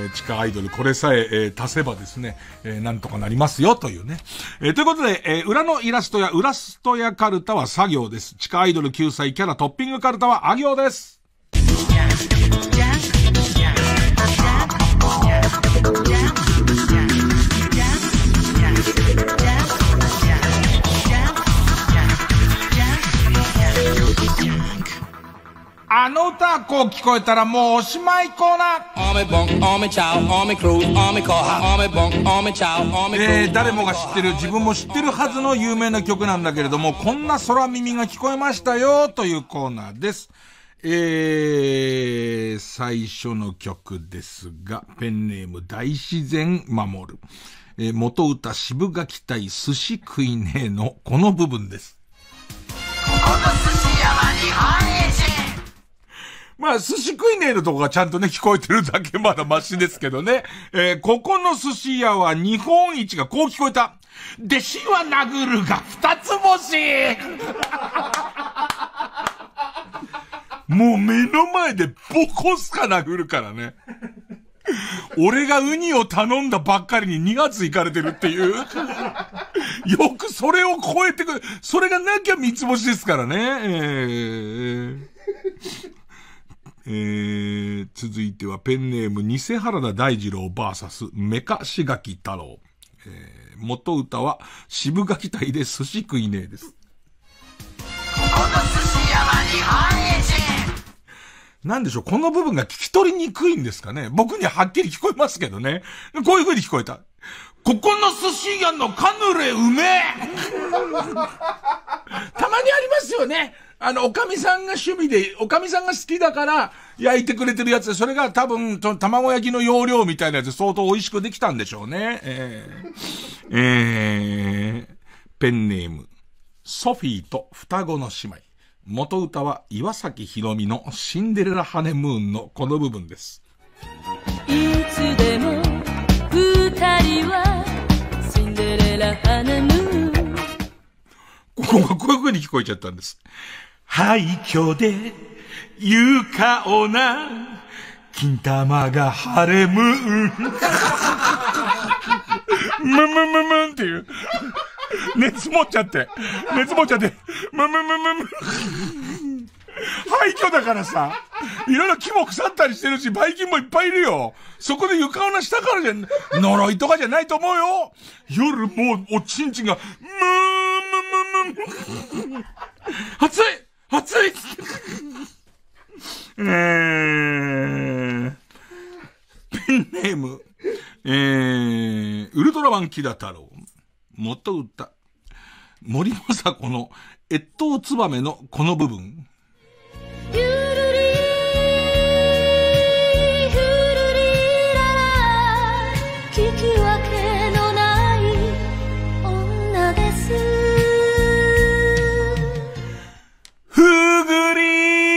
地下アイドルこれさえ、足せばですね、なんとかなりますよというね。ということで、裏のイラストやカルタは作業です。地下アイドル9歳キャラトッピングカルタはあ行です。あの歌こう聞こえたらもうおしまいコーナー。誰もが知ってる、自分も知ってるはずの有名な曲なんだけれども、こんな空耳が聞こえましたよというコーナーです。最初の曲ですが、ペンネーム大自然守る。元歌渋垣隊寿司食いねえのこの部分です。 ここの寿司屋は日本一。 まあ、寿司食いねえのとこがちゃんとね、聞こえてるだけまだマシですけどね。ここの寿司屋は日本一がこう聞こえた。弟子は殴るが二つ星もう目の前でボコスカ殴るからね。俺がウニを頼んだばっかりに2月行かれてるっていう。よくそれを超えてくる。それがなきゃ三つ星ですからね。続いてはペンネーム偽原田大二郎バーサスメカシガキ太郎。元歌は渋垣隊で寿司食いねえです。 ここの寿司屋は日本一。 なんでしょう、この部分が聞き取りにくいんですかね。僕にははっきり聞こえますけどね。こういう風に聞こえた。ここの寿司屋のカヌレうめえたまにありますよね。おかみさんが趣味で、おかみさんが好きだから焼いてくれてるやつで、それが多分、卵焼きの要領みたいなやつ相当美味しくできたんでしょうね。ペンネーム、ソフィーと双子の姉妹。元歌は岩崎宏美のシンデレラハネムーンのこの部分です。 いつでも二人はシンデレラハネムーン。 ここがこういう風に聞こえちゃったんです。廃墟でゆかおな金玉がハレムーンムムムムンっていう熱持っちゃってムムムムム廃墟だからさ、いろいろ木も腐ったりしてるし、バイキンもいっぱいいるよ。そこで床をなしたからじゃ、呪いとかじゃないと思うよ。夜もうおちんちんが、熱いペンネーム、ウルトラマンキダ太郎。元歌。森昌子の越冬ツバメのこの部分。 ゆるりふるりらら聞き分けのない女です。 ふぐり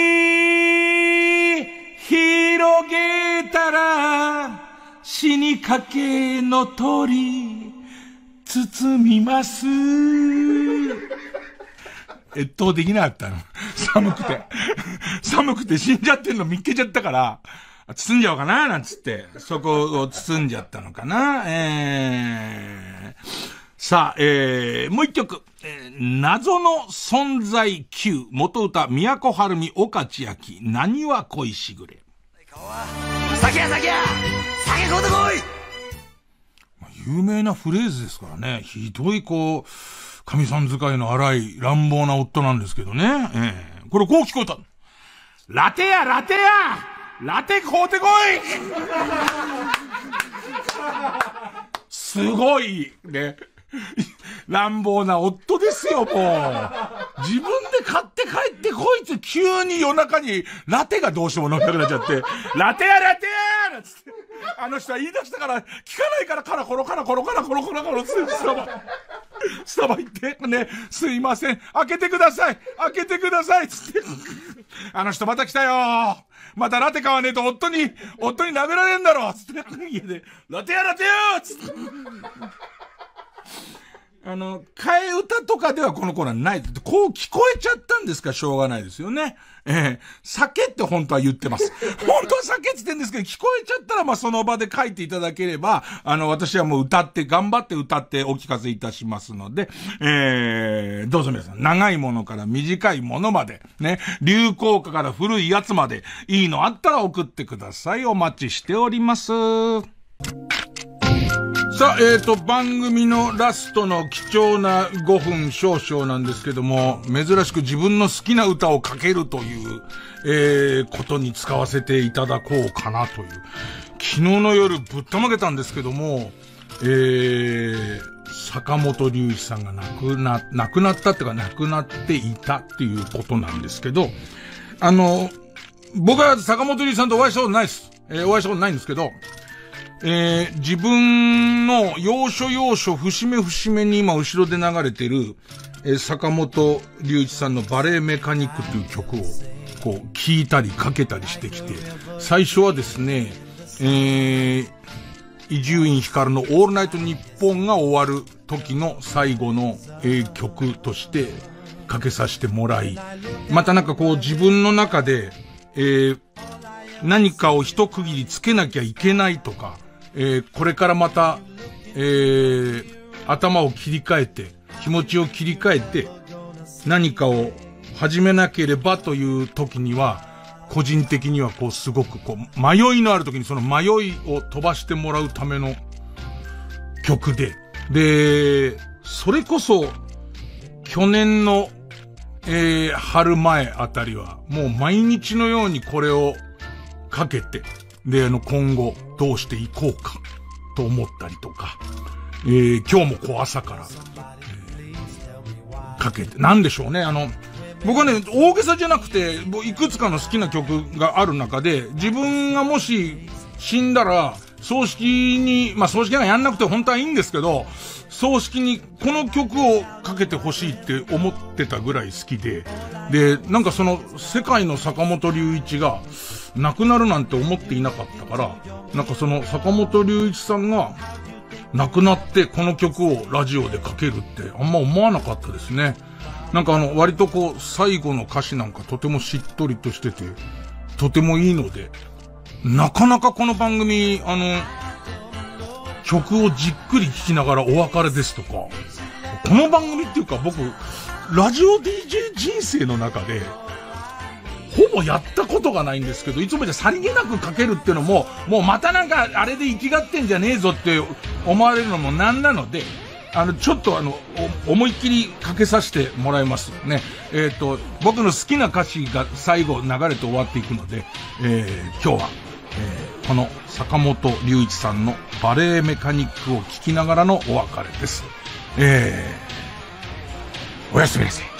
広げたら死にかけの鳥包みます越冬できなかったの。寒くて死んじゃってんの見っけちゃったから、包んじゃおうかななんつって、そこを包んじゃったのかな。さあ、もう一曲、謎の存在 Q 元歌都はるみ岡千秋何は恋しぐれ。 酒や酒買うてこい。 有名なフレーズですからね。ひどい神さん使いの荒い乱暴な夫なんですけどね。これこう聞こえた。ラテやラテ買うてこいすごいね。乱暴な夫ですよ、もう。自分で買って帰ってこいって急に夜中にラテがどうしても飲みたくなっちゃって、ラテやなんつって。あの人は言い出したから聞かないからカラコロスタバ行ってね、すいません開けてくださいつってあの人また来たよ、またラテ買わねえと夫に殴られんだろつって家でラテやつって替え歌とかではこのコーナーない。こう聞こえちゃったんですからしょうがないですよね。酒って本当は言ってます。本当は酒って言ってんですけど、聞こえちゃったらその場で書いていただければ、私はもう頑張って歌ってお聞かせいたしますので、どうぞ皆さん、長いものから短いものまで、ね、流行歌から古いやつまで、いいのあったら送ってください。お待ちしております。 さあ、番組のラストの貴重な5分少々なんですけども、珍しく自分の好きな歌をかけるという、ことに使わせていただこうかなという。昨日の夜ぶったまげたんですけども、坂本龍一さんが亡くなったっていうか亡くなっていたっていうことなんですけど、僕は坂本龍一さんとお会いしたことないです。お会いしたことないんですけど、自分の要所要所節目節目に今後ろで流れてる、坂本龍一さんのバレエメカニックという曲をこう聴いたりかけたりしてきて、最初はですね、伊集院光のオールナイトニッポンが終わる時の最後の、曲としてかけさせてもらい、またなんかこう自分の中で、何かを一区切りつけなきゃいけないとか、これからまた、頭を切り替えて、気持ちを切り替えて、何かを始めなければという時には、個人的にはこうすごくこう、迷いのある時にその迷いを飛ばしてもらうための曲で、それこそ、去年の、春前あたりは、もう毎日のようにこれをかけて、で、今後どうしていこうかと思ったりとか、今日もこう朝から、かけて、なんでしょうね、僕はね、大げさじゃなくて、いくつかの好きな曲がある中で、自分がもし死んだら、葬式に、まあ、葬式がやんなくて本当はいいんですけど、葬式にこの曲をかけてほしいって思ってたぐらい好きで、で、なんかその世界の坂本龍一が亡くなるなんて思っていなかったから、なんかその坂本龍一さんが亡くなってこの曲をラジオでかけるってあんま思わなかったですね。なんか割とこう最後の歌詞なんかとてもしっとりとしてて、とてもいいので、なかなかこの番組、曲をじっくり聴きながらお別れですとか、この番組っていうか僕、ラジオ DJ 人生の中で、ほぼやったことがないんですけど、いつもじゃさりげなくかけるっていうのも、もうまたなんかあれで生きがってんじゃねえぞって思われるのもなんなので、ちょっと思いっきりかけさせてもらいますね。僕の好きな歌詞が最後流れて終わっていくので、今日は、この坂本龍一さんのバレエメカニックを聴きながらのお別れです。おやすみなさい。